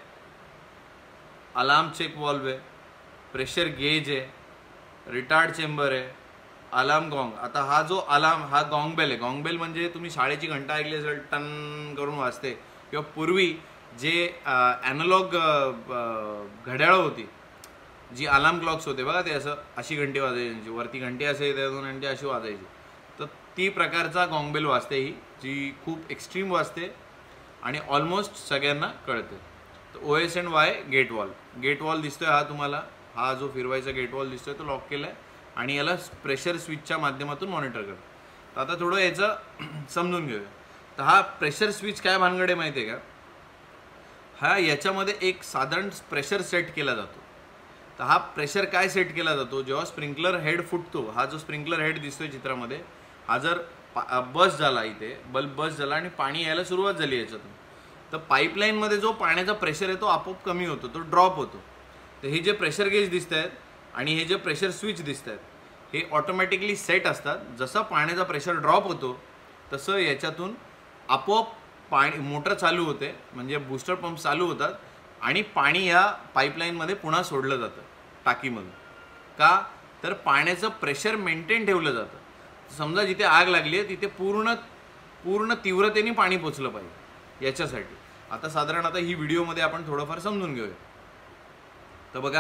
अलार्म चेक वॉल्व आहे, प्रेशर गेज आहे, रिटार्ड चेंबर आहे, अलार्म गॉंग. आता हा जो अलार्म हा गॉंग बेल आहे. गॉंग बेल म्हणजे तुम्ही शाळेची घंटा ऐकली असेल, टन करून वाजते. किंवा पूर्वी जे ॲनालॉग घड्याळं होती, जी अलार्म क्लॉक्स होते बघा, ते असं अशी घंटी वाजायची, वरती घंटी असे त्या दोन घंटी अशी वाजायची. तर ती प्रकारचा गॉंग बेल वाजते ही, जी खूप एक्स्ट्रीम वाजते आणि ऑलमोस्ट सगळ्यांना कळते. तर O S and Y gate valve. Gate valve दिसतोय हा तुम्हाला, हा जो फिरवायचा गेट वॉल दिसतोय तो लॉक केला आहे आणि याला प्रेशर स्विचच्या माध्यमातून मॉनिटर करतो. तर आता थोडं याचं समजून घेऊया. तर हा प्रेशर स्विच काय भानगडे माहिती आहे का, हा याच्यामध्ये एक साधारण प्रेशर सेट केला जातो. तर हा प्रेशर काय सेट केला जातो, जेव्हा स्प्रिंकलर हेड फुटतो, हा जो स्प्रिंकलर हेड दिसतोय चित्रामध्ये, हा जर बस झाला, इथे बल्ब बस झाला आणि पाणी यायला सुरुवात झाली याच्यातून, तर पाईपलाईनमध्ये जो पाण्याचा प्रेशर आहे तो आपोआप कमी होतो, तो ड्रॉप होतो. तर हे जे प्रेशर गेज दिसत आहेत आणि हे जे प्रेशर स्विच दिसत आहेत हे ऑटोमॅटिकली सेट असतात. जसा पाण्याचा प्रेशर ड्रॉप होतो तसं याच्यातून आपोआप पाणी मोटर चालू होते, म्हणजे बूस्टर पंप चालू होतात आणि पाणी या पाईपलाईनमध्ये पुन्हा सोडलं जातं टाकीमधून. का तर पाण्याचं प्रेशर मेंटेन ठेवलं जातं. समजा जिथे आग लागली आहे तिथे पूर्ण पूर्ण तीव्रतेने पाणी पोचलं पाहिजे याच्यासाठी. आता साधारण आता ही व्हिडिओमध्ये आपण थोडंफार समजून घेऊया. तर बघा,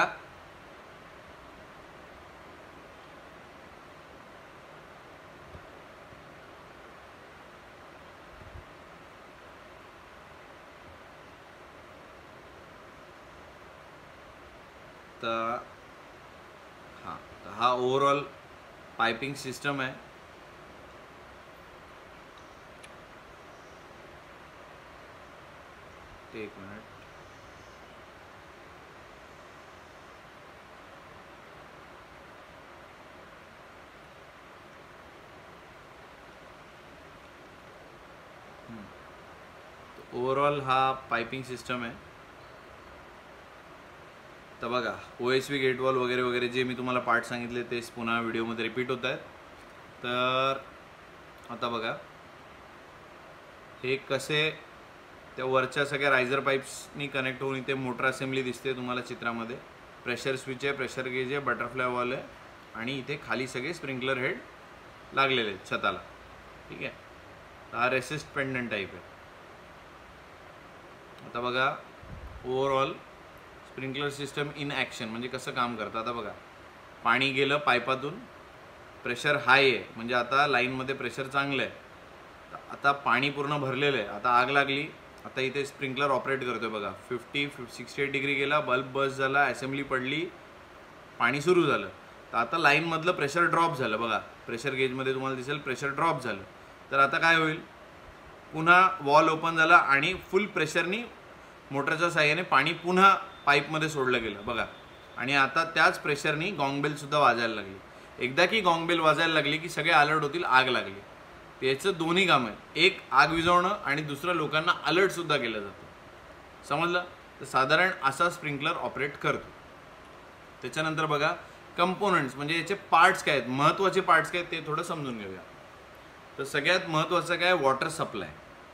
तर हां तर हा ओव्हरऑल पाइपिंग सिस्टम आहे. एक मिनिट, ओव्हरऑल हा पाइपिंग सिस्टम आहे. तर बघा, O S V gate valve वगैरे वगैरे जे मी तुम्हाला पार्ट सांगितले तेच पुन्हा व्हिडिओमध्ये रिपीट होत आहेत. तर आता बघा, हे कसे त्या वरच्या सगळ्या रायझर पाईप्सनी कनेक्ट होऊन इथे मोटर असेंब्ली दिसते तुम्हाला चित्रामध्ये. प्रेशर स्विच आहे, प्रेशर गेज आहे, बटरफ्लाय वॉल आहे आणि इथे खाली सगळे स्प्रिंकलर हेड लागलेले आहेत छताला. ठीक आहे, हा रेसिस्ट पेंडंट टाईप आहे. आता बघा, overall sprinkler system in action म्हणजे कसं काम करतं. आता बघा, पाणी गेलं पाईपातून, प्रेशर हाय आहे म्हणजे आता लाईनमध्ये प्रेशर चांगलं आहे. आता पाणी पूर्ण भरलेलं आहे, आता आग लागली, आता इथे स्प्रिंकलर ऑपरेट करतोय बघा. फिफ्टी सिक्स्टी एट डिग्री गेला, बल्ब बस झाला, असेंब्ली पडली, पाणी सुरू झालं. तर आता लाईनमधलं प्रेशर ड्रॉप झालं बघा, प्रेशर गेजमध्ये तुम्हाला दिसेल प्रेशर ड्रॉप झालं. तर आता काय होईल, पुन्हा वॉल ओपन झाला आणि फुल प्रेशरनी मोटरच्या साह्याने पाणी पुन्हा पाईपमध्ये सोडलं गेलं बघा. आणि आता त्याच प्रेशरनी गॉंगबेलसुद्धा वाजायला लागली. एकदा की गॉंगबेल वाजायला लागली की सगळे अलर्ट होतील आग लागली. याचं दोन्ही काम आहे, एक आग विझवणं आणि दुसरं लोकांना अलर्टसुद्धा केलं जातं. समजलं. तर साधारण असा स्प्रिंकलर ऑपरेट करतो. त्याच्यानंतर बघा, कंपोनंट्स म्हणजे याचे पार्ट्स काय आहेत, महत्त्वाचे पार्ट्स काय आहेत ते थोडं समजून घेऊया. तर सगळ्यात महत्त्वाचं काय, वॉटर सप्लाय.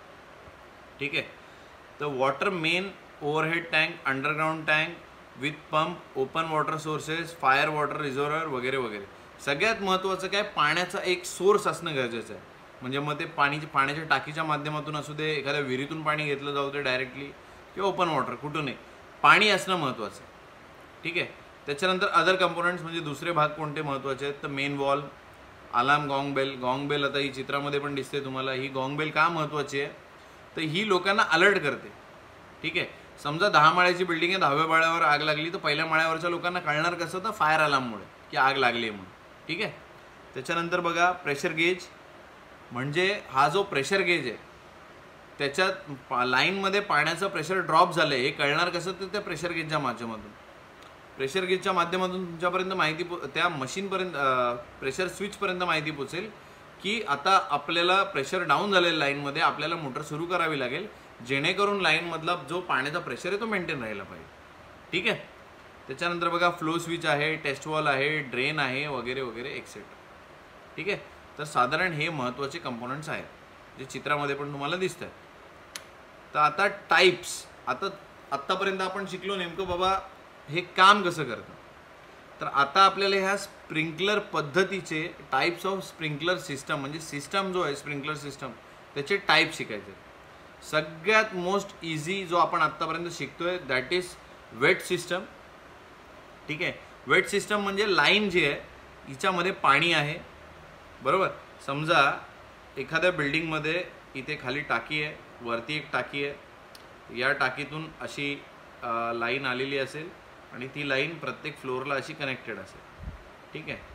ठीक आहे, तर water main overhead tank, underground tank with pump, open water sources, fire water reservoir वगैरे वगैरे. सगळ्यात महत्त्वाचं काय, पाण्याचा एक सोर्स असणं गरजेचं आहे. म्हणजे मग ते पाणी पाण्याच्या टाकीच्या माध्यमातून असू दे, एखाद्या विहिरीतून पाणी घेतलं जाऊ दे डायरेक्टली, किंवा ओपन वॉटर कुठूनही पाणी असणं महत्त्वाचं आहे. ठीक आहे, त्याच्यानंतर अदर कंपोनंट्स म्हणजे दुसरे भाग कोणते महत्त्वाचे आहेत, तर main valve, alarm, gong bell. Gong bell आता ही चित्रामध्ये पण दिसते तुम्हाला. ही गॉंग बेल का महत्त्वाची आहे, तर ही लोकांना अलर्ट करते. ठीक आहे, समजा दहा माळ्याची बिल्डिंग आहे, दहाव्या माळ्यावर आग लागली, तर पहिल्या माळ्यावरच्या लोकांना कळणार कसं, तर फायर अलार्ममुळे की आग लागली आहे म्हणून. ठीक आहे, त्याच्यानंतर बघा, प्रेशर गेज म्हणजे हा जो प्रेशर गेज आहे त्याच्यात लाईनमध्ये पाण्याचं प्रेशर ड्रॉप झालं आहे हे कळणार कसं, तर त्या प्रेशर गेजच्या माध्यमातून. प्रेशर गेजच्या माध्यमातून तुमच्यापर्यंत माहिती पो त्या मशीनपर्यंत प्रेशर स्विचपर्यंत माहिती पोचेल की आता आपल्याला प्रेशर डाऊन झालेलं लाईनमध्ये, आपल्याला मोटर सुरू करावी लागेल जेणेकरून लाईनमधला जो पाण्याचा प्रेशर आहे तो मेंटेन राहिला पाहिजे. ठीक आहे, त्याच्यानंतर बघा, फ्लो स्विच आहे, टेस्ट वॉल आहे, ड्रेन आहे वगैरे वगैरे एक्सेट्रा. ठीक आहे, तर साधारण हे महत्त्वाचे कंपोनंट्स आहेत जे चित्रामध्ये पण तुम्हाला दिसत आहेत. तर आता टाईप्स, आता आत्तापर्यंत आपण शिकलो नेमकं बाबा हे काम कसं करतं. तर आता आपल्याला ह्या स्प्रिंकलर पद्धतीचे टाईप्स ऑफ स्प्रिंकलर सिस्टम म्हणजे सिस्टम जो आहे स्प्रिंकलर सिस्टम त्याचे टाईप शिकायचे. सगळ्यात मोस्ट इझी जो आपण आत्तापर्यंत शिकतोय दॅट इज वेट सिस्टम. ठीक आहे, वेट सिस्टम म्हणजे लाईन जी आहे हिच्यामध्ये पाणी आहे बरोबर. समजा एखाद्या बिल्डिंगमध्ये इथे खाली टाकी आहे, वरती एक टाकी आहे, या टाकीतून अशी लाईन आलेली असेल आणि ती लाईन प्रत्येक फ्लोअरला अशी कनेक्टेड असेल. ठीक आहे,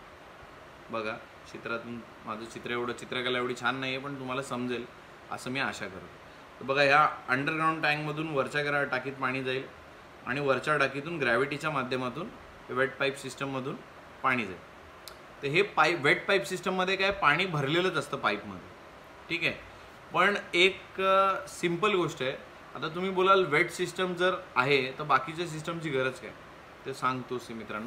बघा चित्रातून माझं चित्र एवढं चित्रकला एवढी छान नाही आहे पण तुम्हाला समजेल असं मी आशा करतो. तर बघा ह्या अंडरग्राऊंड टँकमधून वरच्या ग्रा टाकीत पाणी जाईल आणि वरच्या टाकीतून ग्रॅव्हिटीच्या माध्यमातून वेट पाईप सिस्टममधून पाणी जाईल. तर हे पाईप वेट पाईप सिस्टममध्ये काय पाणी भरलेलंच असतं पाईपमध्ये. ठीक आहे, पण एक सिंपल गोष्ट आहे. आता तुम्ही बोलाल वेट सिस्टम जर आहे तर बाकीच्या सिस्टमची गरज काय, ते सांगतोच मित्रांनो.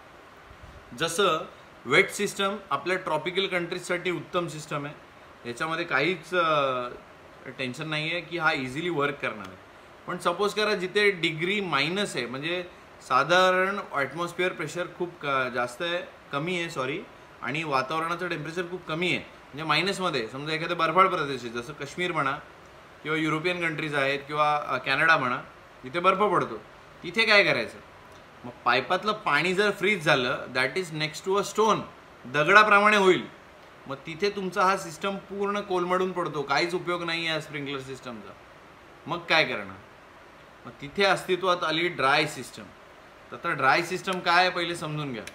जसं वेट सिस्टम आपल्या ट्रॉपिकल कंट्रीजसाठी उत्तम सिस्टम आहे, याच्यामध्ये काहीच टेन्शन नाही आहे की हा इझिली वर्क करणार आहे. पण सपोज करा जिथे डिग्री मायनस आहे, म्हणजे साधारण ॲटमॉस्फिअर प्रेशर खूप जास्त आहे कमी आहे सॉरी आणि वातावरणाचं टेम्परेचर खूप कमी आहे, म्हणजे मायनसमध्ये. समजा एखाद्या बर्फाळ प्रदेश आहे जसं काश्मीर म्हणा किंवा युरोपियन कंट्रीज आहेत किंवा कॅनडा म्हणा, जिथे बर्फ पडतो, तिथे काय करायचं? मग पाईपातलं पाणी जर फ्रीज झालं, that is next to a stone, दगडाप्रमाणे होईल. मग तिथे तुमचा हा सिस्टम पूर्ण कोलमडून पडतो, काहीच उपयोग नाही आहे स्प्रिंकलर सिस्टमचा. मग काय करणार? मग तिथे अस्तित्वात आली ड्राय सिस्टम. तर आता ड्राय सिस्टम काय आहे पहिले समजून घ्या.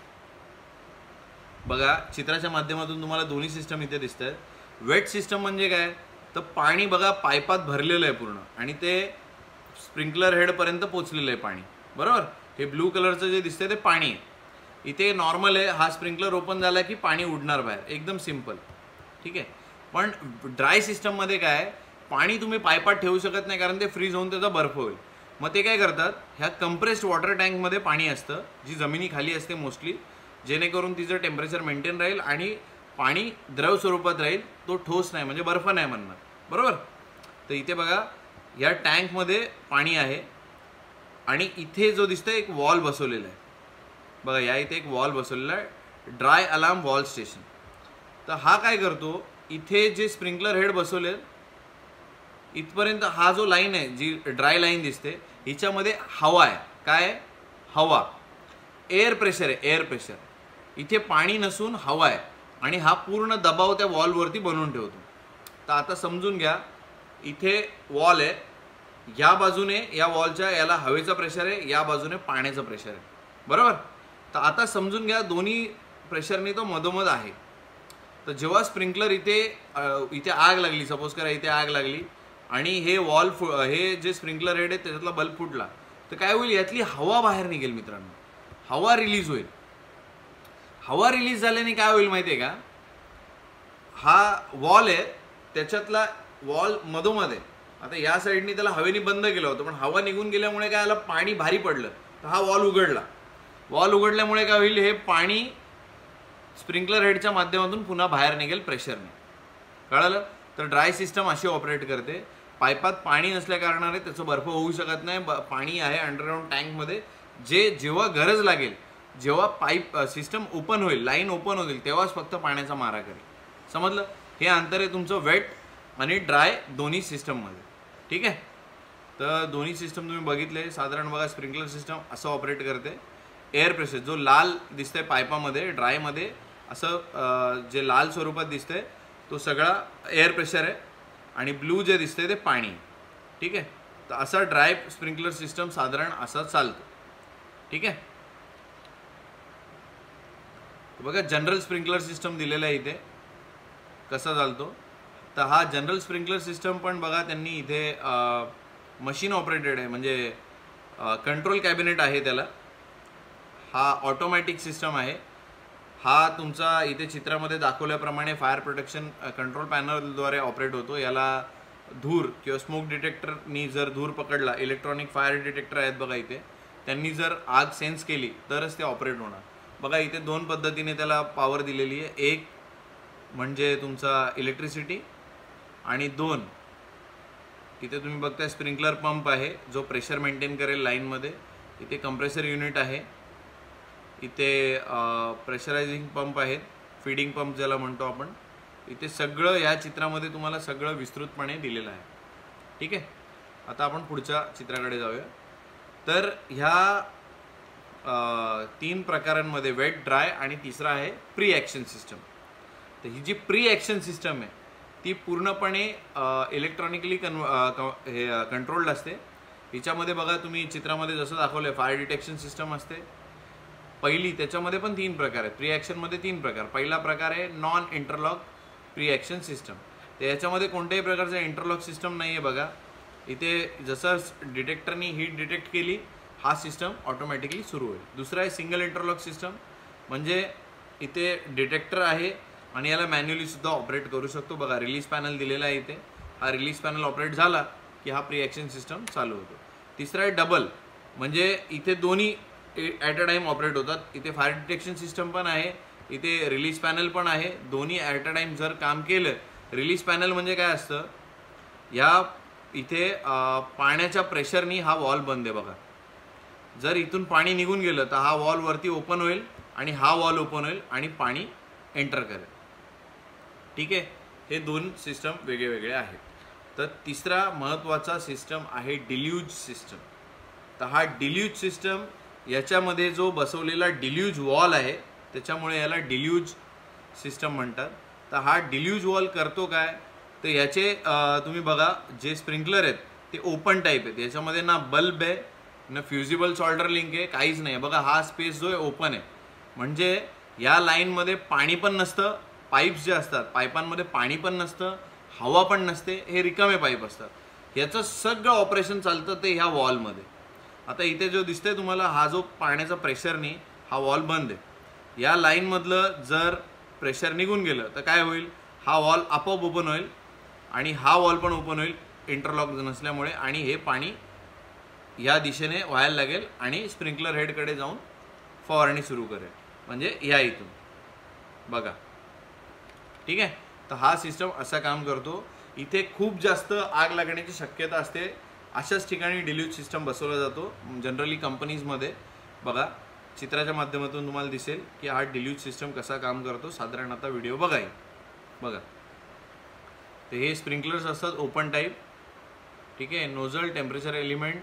बघा चित्राच्या माध्यमातून तुम्हाला दोन्ही सिस्टम इथे दिसत आहेत. वेट सिस्टम म्हणजे काय, तर पाणी बघा पाईपात भरलेलं आहे पूर्ण आणि ते स्प्रिंकलर हेडपर्यंत पोचलेलं आहे पाणी, बरोबर. हे ब्लू कलरचं जे दिसतंय ते पाणी आहे. इथे नॉर्मल आहे, हा स्प्रिंकलर ओपन झाला की पाणी उडणार बाहेर, एकदम सिंपल. ठीक आहे, पण ड्राय सिस्टममध्ये काय, पाणी तुम्ही पाईपात ठेवू शकत नाही कारण ते फ्रीज होऊन त्याचा बर्फ होईल. मग ते काय करतात, ह्या कंप्रेस्ड वॉटर टँकमध्ये पाणी असतं जी जमिनी खाली असते मोस्टली, जेणेकरून तिचं टेम्परेचर मेंटेन राहील आणि पाणी द्रव स्वरूपात राहील, तो ठोस नाही म्हणजे बर्फ नाही म्हणणार, बरोबर. तर इथे बघा या टँकमध्ये पाणी आहे आणि इथे जो दिसतोय एक वॉल बसवलेला आहे. बघा या इथे एक वॉल बसवलेला आहे, ड्राय अलार्म वॉल स्टेशन. तर हा काय करतो, इथे जे स्प्रिंकलर हेड बसवले इथपर्यंत हा जो लाईन आहे जी ड्राय लाईन दिसते, हिच्यामध्ये हवा आहे. काय हवा, एअर प्रेशर आहे, एअर प्रेशर. इथे पाणी नसून हवा आहे आणि हा पूर्ण दबाव त्या वॉलवरती बनवून ठेवतो. तर आता समजून घ्या, इथे वॉल आहे, या बाजूने या वॉलच्या याला हवेचा प्रेशर आहे, या बाजूने पाण्याचं प्रेशर आहे, बरोबर. तर आता समजून घ्या दोन्ही प्रेशरने तो मधोमध आहे. तर जेव्हा स्प्रिंकलर इथे इथे आग लागली, सपोज करा इथे आग लागली आणि हे वॉल फु हे जे स्प्रिंकलर हेड आहे त्याच्यातला बल्ब फुटला, तर काय होईल, यातली हवा बाहेर निघेल मित्रांनो, हवा रिलीज होईल. हवा रिलीज झाल्याने काय होईल माहिती आहे का, हा वॉल आहे त्याच्यातला वॉल मधोमध आहे. आता या साईडनी त्याला हवेने बंद केलं होतं, पण हवा निघून गेल्यामुळे काय झालं, पाणी भारी पडलं, तर हा वॉल उघडला. वॉल उघडल्यामुळे काय होईल, हे पाणी स्प्रिंकलर हेडच्या माध्यमातून पुन्हा बाहेर निघेल प्रेशरने, कळालं. तर ड्राय सिस्टम अशी ऑपरेट करते. पाईपात पाणी नसल्या कारणाने त्याचं बर्फ होऊ शकत नाही. पाणी आहे अंडरग्राऊंड टँकमध्ये, जे जेव्हा गरज लागेल, जेव्हा पाईप सिस्टम ओपन होईल, लाईन ओपन होईल, तेव्हाच फक्त पाण्याचा मारा करेल. समजलं. हे अंतर आहे तुमचं वेट आणि ड्राय दोन्ही सिस्टममध्ये. ठीक आहे, तर दोन्ही सिस्टम तुम्ही बघितले. साधारण बघा स्प्रिंकलर सिस्टम असं ऑपरेट करते. एअर प्रेशर जो लाल दिसतंय पाईपामध्ये, ड्रायमध्ये असं जे लाल स्वरूपात दिसतंय तो सगळा एअर प्रेशर आहे आणि ब्लू जे दिसतंय ते पाणी आहे. ठीक आहे, तर असा ड्राय स्प्रिंकलर सिस्टम साधारण असा चालतो. ठीक आहे, बघा जनरल स्प्रिंकलर सिस्टम दिलेला आहे इथे कसा चालतो. तर हा जनरल स्प्रिंकलर सिस्टम पण बघा त्यांनी इथे मशीन ऑपरेटेड आहे, म्हणजे कंट्रोल कॅबिनेट आहे त्याला. हा ऑटोमॅटिक सिस्टम आहे. हा तुमचा इथे चित्रामध्ये दाखवल्याप्रमाणे फायर प्रोटेक्शन कंट्रोल पॅनलद्वारे ऑपरेट होतो. याला धूर किंवा स्मोक डिटेक्टरनी जर धूर पकडला, इलेक्ट्रॉनिक फायर डिटेक्टर आहेत बघा इथे, त्यांनी जर आग सेन्स केली तरच ते ऑपरेट होणार. बघा इथे दोन पद्धतीने त्याला पॉवर दिलेली आहे. एक म्हणजे तुमचा इलेक्ट्रिसिटी आणि दोन इथे तुम्ही बघताय स्प्रिंकलर पंप आहे जो प्रेशर मेंटेन करेल लाईनमध्ये. इथे कंप्रेसर युनिट आहे, इथे प्रेशरायझिंग पंप आहेत, फीडिंग पंप ज्याला म्हणतो आपण. इथे सगळं या चित्रामध्ये तुम्हाला सगळं विस्तृतपणे दिलेलं आहे. ठीक आहे, आता आपण पुढच्या चित्राकडे जाऊया. तर ह्या तीन प्रकारांमध्ये वेट, ड्राय आणि तिसरा आहे प्री ॲक्शन सिस्टम. तर ही जी प्री ॲक्शन सिस्टम आहे ती पूर्णपणे इलेक्ट्रॉनिकली कन्व हे कंट्रोल्ड असते. हिच्यामध्ये बघा तुम्ही चित्रामध्ये जसं दाखवलंय फायर डिटेक्शन सिस्टम असते पहिली, त्याच्यामध्ये पण तीन प्रकार आहेत. प्री ॲक्शनमध्ये तीन प्रकार. पहिला प्रकार आहे non interlock pre action system. तर याच्यामध्ये कोणत्याही प्रकारचं इंटरलॉक सिस्टम नाही आहे बघा. इथे जसं डिटेक्टरनी हीट डिटेक्ट केली हा सिस्टम ऑटोमॅटिकली सुरू होईल. दुसरा आहे सिंगल इंटरलॉक सिस्टम, म्हणजे इथे डिटेक्टर आहे आणि याला मॅन्युअली सुद्धा ऑपरेट करू शकतो. बघा रिलीज पॅनल दिलेला आहे इथे. हा रिलीज पॅनल ऑपरेट झाला की हा प्री ॲक्शन सिस्टम चालू होतो. तिसरा आहे डबल, म्हणजे इथे दोन्ही ॲट अ टाईम ऑपरेट होतात. इथे फायर डिटेक्शन सिस्टम पण आहे, इथे रिलीज पॅनल पण आहे. दोन्ही ॲट अ टाईम जर काम केलं, रिलीज पॅनल म्हणजे काय असतं, या इथे पाण्याच्या प्रेशरनी हा वॉल बंद आहे बघा. जर इथून पाणी निघून गेलं तर हा वॉल वरती ओपन होईल आणि हा वॉल ओपन होईल आणि पाणी एंटर करेल. ठीक आहे, हे दोन सिस्टम वेगळे वेगळे आहेत. तर तिसरा महत्त्वाचा सिस्टम आहे डिल्यूज सिस्टम. तर हा डिल्यूज सिस्टम, याच्यामध्ये जो बसवलेला डिल्यूज वॉल आहे त्याच्यामुळे याला डिल्यूज सिस्टम म्हणतात. तर हा डिल्यूज वॉल करतो काय, तर याचे तुम्ही बघा जे स्प्रिंकलर आहेत ते ओपन टाईप आहेत. याच्यामध्ये ना बल्ब आहे ना फ्युजिबल सॉल्डर लिंक आहे, काहीच नाही. बघा हा स्पेस जो आहे ओपन आहे, म्हणजे या लाईनमध्ये पाणी पण नसतं. पाईप्स जे असतात पाईपांमध्ये पाणी पण नसतं, हवा पण नसते, हे रिकामे पाईप असतात. याचं सगळं ऑपरेशन चालतं ते ह्या वॉलमध्ये. आता इथे जो दिसतंय तुम्हाला हा जो पाण्याचा प्रेशरनी हा वॉल बंद आहे. या लाईनमधलं जर प्रेशर निघून गेलं तर काय होईल, हा वॉल आपोआप ओपन होईल आणि हा वॉल पण ओपन होईल इंटरलॉक नसल्यामुळे, आणि हे पाणी या दिशेने व्हायला लागेल आणि स्प्रिंकलर हेडकडे जाऊन फवारणी सुरू करेल, म्हणजे या इथून बघा. ठीक आहे, तर हा सिस्टम असा काम करतो. इथे खूप जास्त आग लागण्याची शक्यता असते, अशाच ठिकाणी डिल्यूज सिस्टम बसवला जातो. जनरली कंपनीजमध्ये बघा चित्राच्या माध्यमातून तुम्हाला दिसेल की हा डिल्यूज सिस्टम कसा काम करतो. साधारण आता व्हिडिओ बघाय बघा. तर हे स्प्रिंकलर्स असतात ओपन टाईप. ठीक आहे, नोझल टेम्परेचर एलिमेंट.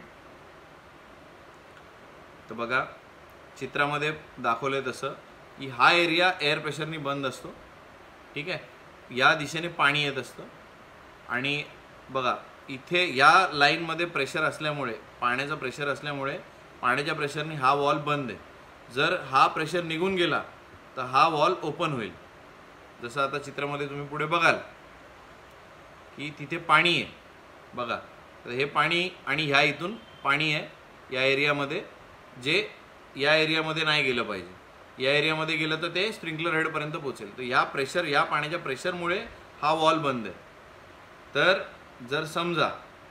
तर बघा चित्रामध्ये दाखवलंय तसं की हा एरिया एअर प्रेशरनी बंद असतो. ठीक आहे, या दिशेने पाणी येत असतं आणि बघा इथे या लाईनमध्ये प्रेशर असल्यामुळे, पाण्याचं प्रेशर असल्यामुळे पाण्याच्या प्रेशरने हा वॉल बंद आहे. जर हा प्रेशर निघून गेला तर हा वॉल ओपन होईल. जसं आता चित्रामध्ये तुम्ही पुढे बघाल की तिथे पाणी आहे बघा. तर हे पाणी आणि ह्या इथून पाणी आहे या एरियामध्ये, जे या एरियामध्ये नाही गेलं पाहिजे. या एरियामध्ये गेलं तर ते स्प्रिंकलर हेडपर्यंत पोहोचेल. तर या प्रेशर, या पाण्याच्या प्रेशरमुळे हा वॉल बंद आहे. तर जर समजा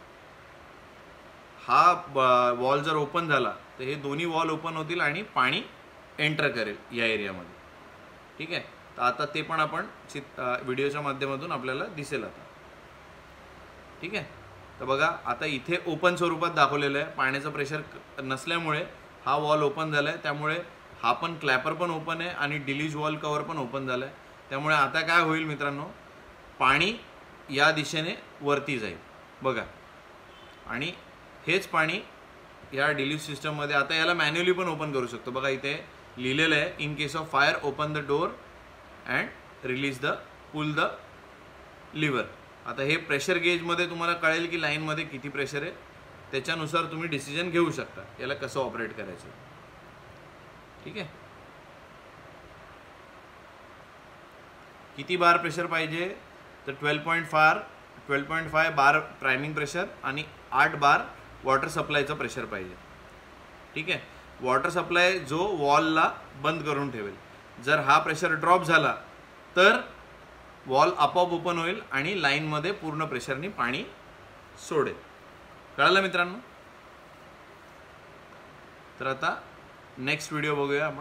हा वॉल जर ओपन झाला तर हे दोन्ही वॉल ओपन होतील आणि पाणी एंटर करेल या एरियामध्ये. ठीक आहे, तर आता ते पण आपण चित व्हिडिओच्या माध्यमातून आपल्याला दिसेल आता. ठीक आहे, तर बघा आता इथे ओपन स्वरूपात दाखवलेलं आहे. पाण्याचं प्रेशर नसल्यामुळे हा वॉल ओपन झाला आहे, त्यामुळे हा पण क्लॅपर पण ओपन आहे आणि डिल्यूज वॉल कवर पण ओपन झाला आहे. त्यामुळे आता काय होईल मित्रांनो, पाणी या दिशेने वरती जाईल बघा, आणि हेच पाणी या डिल्यूज सिस्टममध्ये. आता याला मॅन्युअली पण ओपन करू शकतो. बघा इथे लिहिलेलं आहे, in case of fire open the door and release the pull the lever. आता हे प्रेशर गेजमध्ये तुम्हाला कळेल की लाईनमध्ये किती प्रेशर आहे, त्याच्यानुसार तुम्ही डिसिजन घेऊ शकता याला कसं ऑपरेट करायचं. ठीक आहे, किती बार प्रेशर पाहिजे, तर twelve point four twelve point five bar priming pressure आणि आठ बार वॉटर सप्लायचं प्रेशर पाहिजे. ठीक आहे, वॉटर सप्लाय जो वॉलला बंद करून ठेवेल. जर हा प्रेशर ड्रॉप झाला तर वॉल आपोआप ओपन होईल आणि लाईनमध्ये पूर्ण प्रेशरनी पाणी सोडेल. कळलं मित्रांनो? तर आता नेक्स्ट व्हिडिओ बघूया आपण.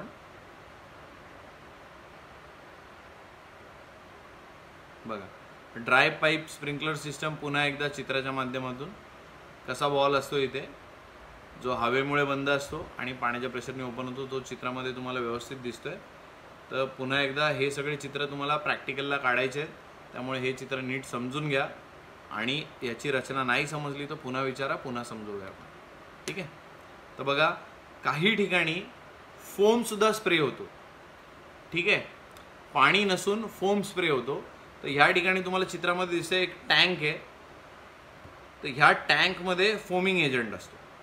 बघा ड्राय पाईप स्प्रिंकलर सिस्टम पुन्हा एकदा चित्राच्या माध्यमातून. कसा वॉल असतो इथे जो हवेमुळे बंद असतो आणि पाण्याच्या प्रेशरने ओपन होतो, तो चित्रामध्ये तुम्हाला व्यवस्थित दिसतोय. तर पुन्हा एकदा हे सगळे चित्र तुम्हाला प्रॅक्टिकलला काढायचे आहेत, त्यामुळे हे चित्र नीट समजून घ्या आणि याची रचना नाही समजली तर पुन्हा विचारा, पुन्हा समजूया आपण. ठीक आहे, तर बघा काही ठिकाणी फोम सुद्धा स्प्रे होतो. ठीक आहे, पाणी नसून फोम स्प्रे होतो. तर ह्या ठिकाणी तुम्हाला चित्रामध्ये दिसते एक टँक आहे. तर ह्या टँकमध्ये फोमिंग एजंट असतो.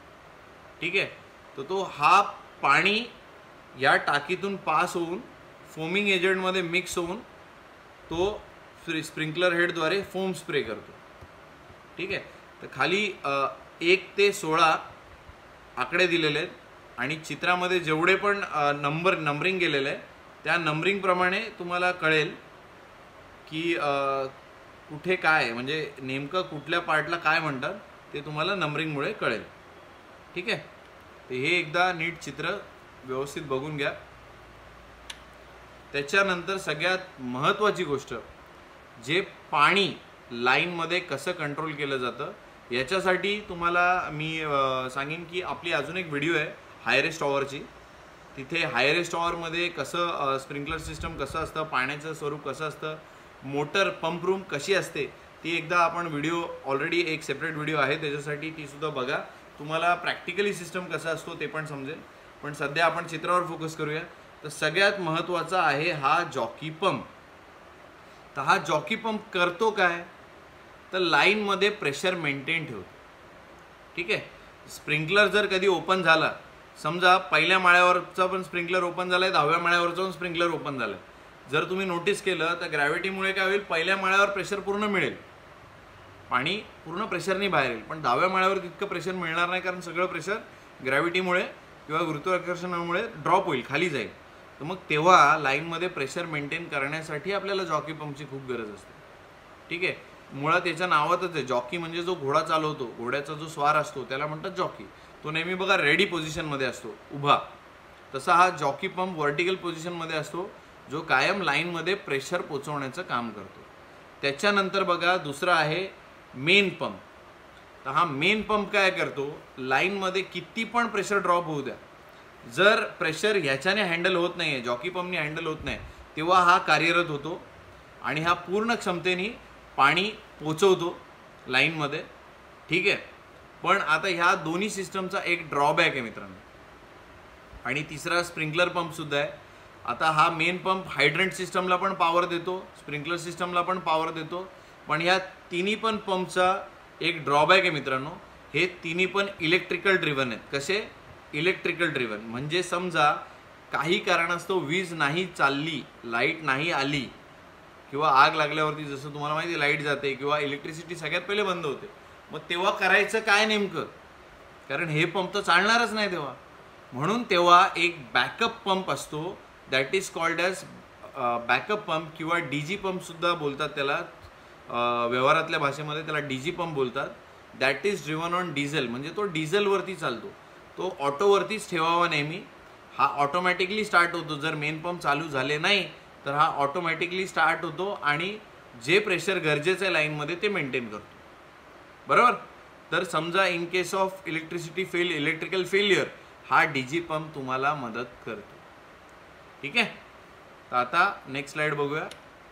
ठीक आहे. तर तो हा पाणी या टाकीतून पास होऊन फोमिंग एजंटमध्ये मिक्स होऊन तो स्प्रिंकलर हेडद्वारे फोम स्प्रे करतो. ठीक आहे. तर खाली एक ते सोळा आकडे दिलेले आहेत आणि चित्रामध्ये जेवढे पण नंबर नंबरिंग केलेलं आहे त्या नंबरिंगप्रमाणे तुम्हाला कळेल की कुठे काय, म्हणजे नेमकं कुठल्या पार्टला काय म्हणतात ते तुम्हाला नंबरिंगमुळे कळेल. ठीक आहे. तर हे एकदा नीट चित्र व्यवस्थित बघून घ्या. त्याच्यानंतर सगळ्यात महत्त्वाची गोष्ट, जे पाणी लाईनमध्ये कसं कंट्रोल केलं जातं याच्यासाठी तुम्हाला मी सांगेन की आपली अजून एक व्हिडिओ आहे हायरेस्ट टॉवरची. तिथे हायरेस्ट टॉवरमध्ये कसं स्प्रिंकलर सिस्टम कसं असतं, पाण्याचं स्वरूप कसं असतं, मोटर पंप रूम कशी असते, ती एकदा आपण व्हिडिओ ऑलरेडी एक सेपरेट व्हिडिओ आहे त्याच्यासाठी, ती सुद्धा बघा. तुम्हाला प्रॅक्टिकली सिस्टम कसा असतो ते पण समजेल. पण सध्या आपण चित्रावर फोकस करूया. तर सगळ्यात महत्त्वाचा आहे हा जॉकी पंप. तर हा जॉकी पंप करतो काय, तर लाईनमध्ये प्रेशर मेंटेन ठेवतो. ठीक आहे. स्प्रिंकलर जर कधी ओपन झाला, समजा पहिल्या माळ्यावरचा पण स्प्रिंकलर ओपन झालाय, दहाव्या माळ्यावरचा पण स्प्रिंकलर ओपन झालाय, जर तुम्ही नोटीस केलं तर ग्रॅव्हिटीमुळे काय होईल, पहिल्या माळ्यावर प्रेशर पूर्ण मिळेल, पाणी पूर्ण प्रेशरने बाहेर येईल. पण दहाव्या माळ्यावर तितकं प्रेशर मिळणार नाही, कारण सगळं प्रेशर ग्रॅव्हिटीमुळे किंवा गुरुत्वाकर्षणामुळे ड्रॉप होईल, खाली जाईल. तर मग तेव्हा लाईनमध्ये प्रेशर मेंटेन करण्यासाठी आपल्याला जॉकी पंपची खूप गरज असते. ठीक आहे. मुळात त्याच्या नावातच आहे, जॉकी म्हणजे जो घोडा चालवतो, घोड्याचा जो स्वार असतो त्याला म्हणतात जॉकी. तो नेहमी बघा रेडी पोझिशनमध्ये असतो, उभा. तसा हा जॉकी पंप व्हर्टिकल पोझिशनमध्ये असतो, जो कायम लाईनमध्ये प्रेशर पोचवण्याचं काम करतो. त्याच्यानंतर बघा दुसरा आहे मेन पंप. तर हा मेन पंप काय करतो, लाईनमध्ये किती पण प्रेशर ड्रॉप होऊ द्या, जर प्रेशर ह्याच्याने हँडल होत नाही आहे, जॉकी पंपने हँडल होत नाही, तेव्हा हा कार्यरत होतो आणि हा पूर्ण क्षमतेने पाणी पोचवतो लाईनमध्ये. ठीक आहे. पण आता ह्या दोन्ही सिस्टमचा एक ड्रॉबॅक आहे मित्रांनो. आणि तिसरा स्प्रिंकलर पंपसुद्धा आहे. आता हा मेन पंप हायड्रंट सिस्टमला पण पॉवर देतो, स्प्रिंकलर सिस्टमला पण पॉवर देतो. पण ह्या तिन्ही पण पंपचा एक ड्रॉबॅक आहे मित्रांनो, हे तिन्ही पण इलेक्ट्रिकल ड्रिव्हन आहेत. कसे इलेक्ट्रिकल ड्रिव्हन म्हणजे समजा काही कारणास्तव वीज नाही चालली, लाईट नाही आली किंवा आग लागल्यावरती जसं तुम्हाला माहिती आहे लाईट जाते किंवा इलेक्ट्रिसिटी सगळ्यात पहिले बंद होते, मग तेव्हा करायचं काय नेमकं, कारण हे पंप तर चालणारच नाही तेव्हा. म्हणून तेव्हा एक बॅकअप पंप असतो, that is called as backup pump किंवा डी जी पंपसुद्धा बोलतात त्याला, व्यवहारातल्या भाषेमध्ये त्याला डी जी पंप बोलतात. That is driven on diesel, म्हणजे तो डिझेलवरती चालतो, तो ऑटोवरतीच ठेवावा नेहमी. हा ऑटोमॅटिकली स्टार्ट होतो, जर मेन पंप चालू झाले नाही तर हा ऑटोमॅटिकली स्टार्ट होतो आणि जे प्रेशर गरजेचं आहे लाईनमध्ये ते मेंटेन करतो. बरोबर. तर समजा in case of electricity fail electrical failure हा डी जी पंप तुम्हाला मदत करतो. ठीक आहे. तर आता नेक्स्ट स्लाइड बघूया.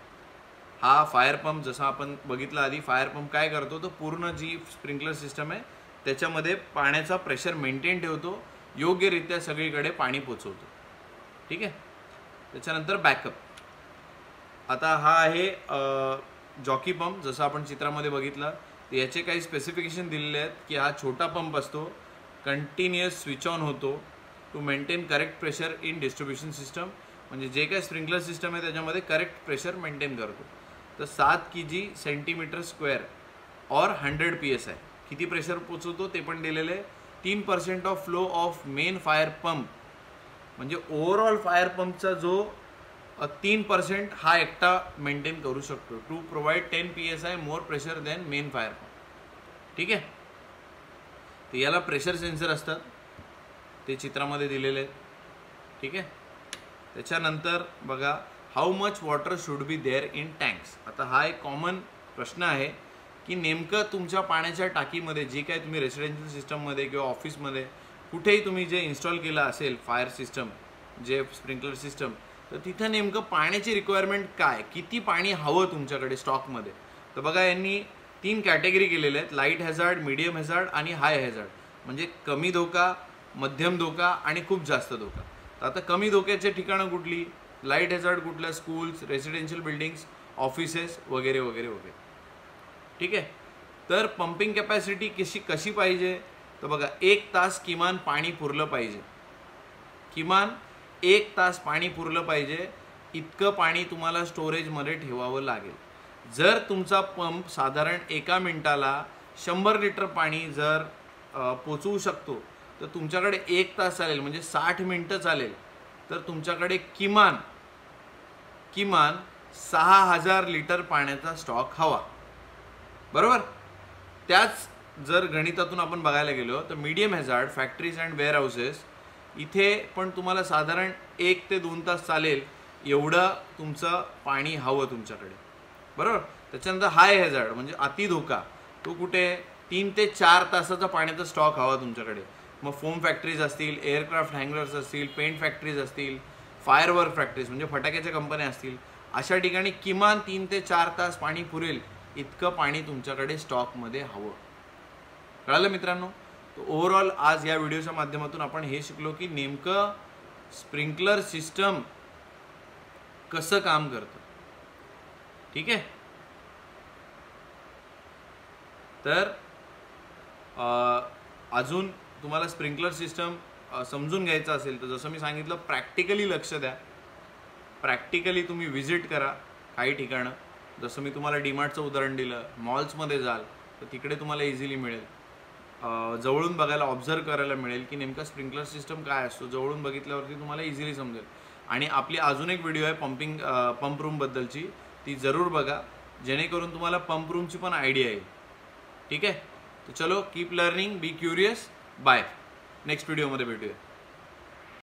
हा फायर पंप जसा आपण बघितला आधी, फायर पंप काय करतो, तो पूर्ण जी स्प्रिंकलर सिस्टम आहे त्याच्यामध्ये पाण्याचा प्रेशर मेंटेन ठेवतो, योग्यरित्या सगळीकडे पाणी पोचवतो. ठीक आहे. त्याच्यानंतर बॅकअप. आता हा आहे जॉकी पंप, जसं आपण चित्रामध्ये बघितलं. तर याचे काही स्पेसिफिकेशन दिलेले आहेत की हा छोटा पंप असतो, कंटिन्युअस स्विच ऑन होतो to maintain correct pressure in distribution system, म्हणजे जे काही स्प्रिंकलर सिस्टम आहे त्याच्यामध्ये करेक्ट प्रेशर मेंटेन करतो. तर सात के जी सेंटीमीटर स्क्वेअर और हंड्रेड पी एस आहे, किती प्रेशर पोचवतो ते पण दिलेले आहे. तीन percent of flow of main fire pump, म्हणजे ओव्हरऑल फायर पंपचा जो तीन पर्सेंट हा एकटा मेंटेन करू शकतो, to provide ten P S I more pressure than main fire pump. ठीक आहे. तर याला प्रेशर सेन्सर असतात, ते चित्रामध्ये दिलेले आहेत. ठीक आहे. त्याच्यानंतर बघा how much water should be there in tanks. आता हा एक कॉमन प्रश्न आहे की नेमकं तुमच्या पाण्याच्या टाकीमध्ये जे काय तुम्ही रेसिडेन्शियल सिस्टममध्ये किंवा ऑफिसमध्ये कुठेही तुम्ही जे इन्स्टॉल केलं असेल फायर सिस्टम, जे स्प्रिंकलर सिस्टम, तर तिथं नेमकं पाण्याची रिक्वायरमेंट काय, किती पाणी हवं तुमच्याकडे स्टॉकमध्ये. तर बघा यांनी तीन कॅटेगरी केलेल्या आहेत, लाईट हॅझार्ड, मीडियम हॅझार्ड आणि हाय हॅझार्ड, म्हणजे कमी धोका, मध्यम धोका आणि खूप जास्त धोका. तर आता कमी धोक्याचे ठिकाणं कुठली, लाईट हॅझार्ड कुठल्या, स्कूल्स, रेसिडेन्शियल बिल्डिंग्स, ऑफिसेस वगैरे वगैरे वगैरे. ठीक आहे. तर पंपिंग कॅपॅसिटी कशी कशी पाहिजे, तर बघा एक तास किमान पाणी पुरलं पाहिजे, किमान एक तास पाणी पुरलं पाहिजे इतकं पाणी तुम्हाला स्टोरेजमध्ये ठेवावं लागेल. जर तुमचा पंप साधारण एका मिनिटाला शंभर लिटर पाणी जर पोचवू शकतो तर तुमच्याकडे एक तास चालेल, म्हणजे साठ मिनटं चालेल. तर तुमच्याकडे किमान किमान सहा हजार लिटर पाण्याचा स्टॉक हवा, बरोबर. त्याच जर गणितातून आपण बघायला गेलो तर medium hazard factories and warehouses इथे पण तुम्हाला साधारण एक ते दोन तास चालेल एवढं तुमचं पाणी हवं तुमच्याकडे, बरोबर. त्याच्यानंतर हाय हॅझार्ड म्हणजे अति धोका, तो कुठे तीन ते चार तासाचा पाण्याचा स्टॉक हवा तुमच्याकडे. मग फोम फॅक्टरीज असतील, एअरक्राफ्ट हँगर्स असतील, पेंट फॅक्टरीज असतील, फायरवर्क फॅक्टरीज म्हणजे फटाक्याच्या कंपन्या असतील, अशा ठिकाणी किमान तीन ते चार तास पाणी पुरेल इतकं पाणी तुमच्याकडे स्टॉकमध्ये हवं. कळालं मित्रांनो. तर ओव्हरऑल आज या व्हिडिओच्या माध्यमातून आपण हे शिकलो की नेमकं स्प्रिंकलर सिस्टम कसं काम करतं. ठीक आहे. तर अजून तुम्हाला स्प्रिंकलर सिस्टम समजून घ्यायचं असेल तर जसं मी सांगितलं प्रॅक्टिकली लक्ष द्या, प्रॅक्टिकली तुम्ही व्हिजिट करा काही ठिकाणं. जसं मी तुम्हाला डीमार्टचं उदाहरण दिलं, मॉल्समध्ये जाल तर तिकडे तुम्हाला इझिली मिळेल, जवळून बघायला ऑब्झर्व करायला मिळेल की नेमका स्प्रिंकलर सिस्टम काय असतो. जवळून बघितल्यावरती तुम्हाला इझिली समजेल. आणि आपली अजून एक व्हिडिओ आहे पंपिंग पंप रूमबद्दलची, ती जरूर बघा जेणेकरून तुम्हाला पंप रूमची पण आयडिया येईल. ठीक आहे. तर चलो keep learning, be curious. Bye. Next व्हिडिओमध्ये भेटूया.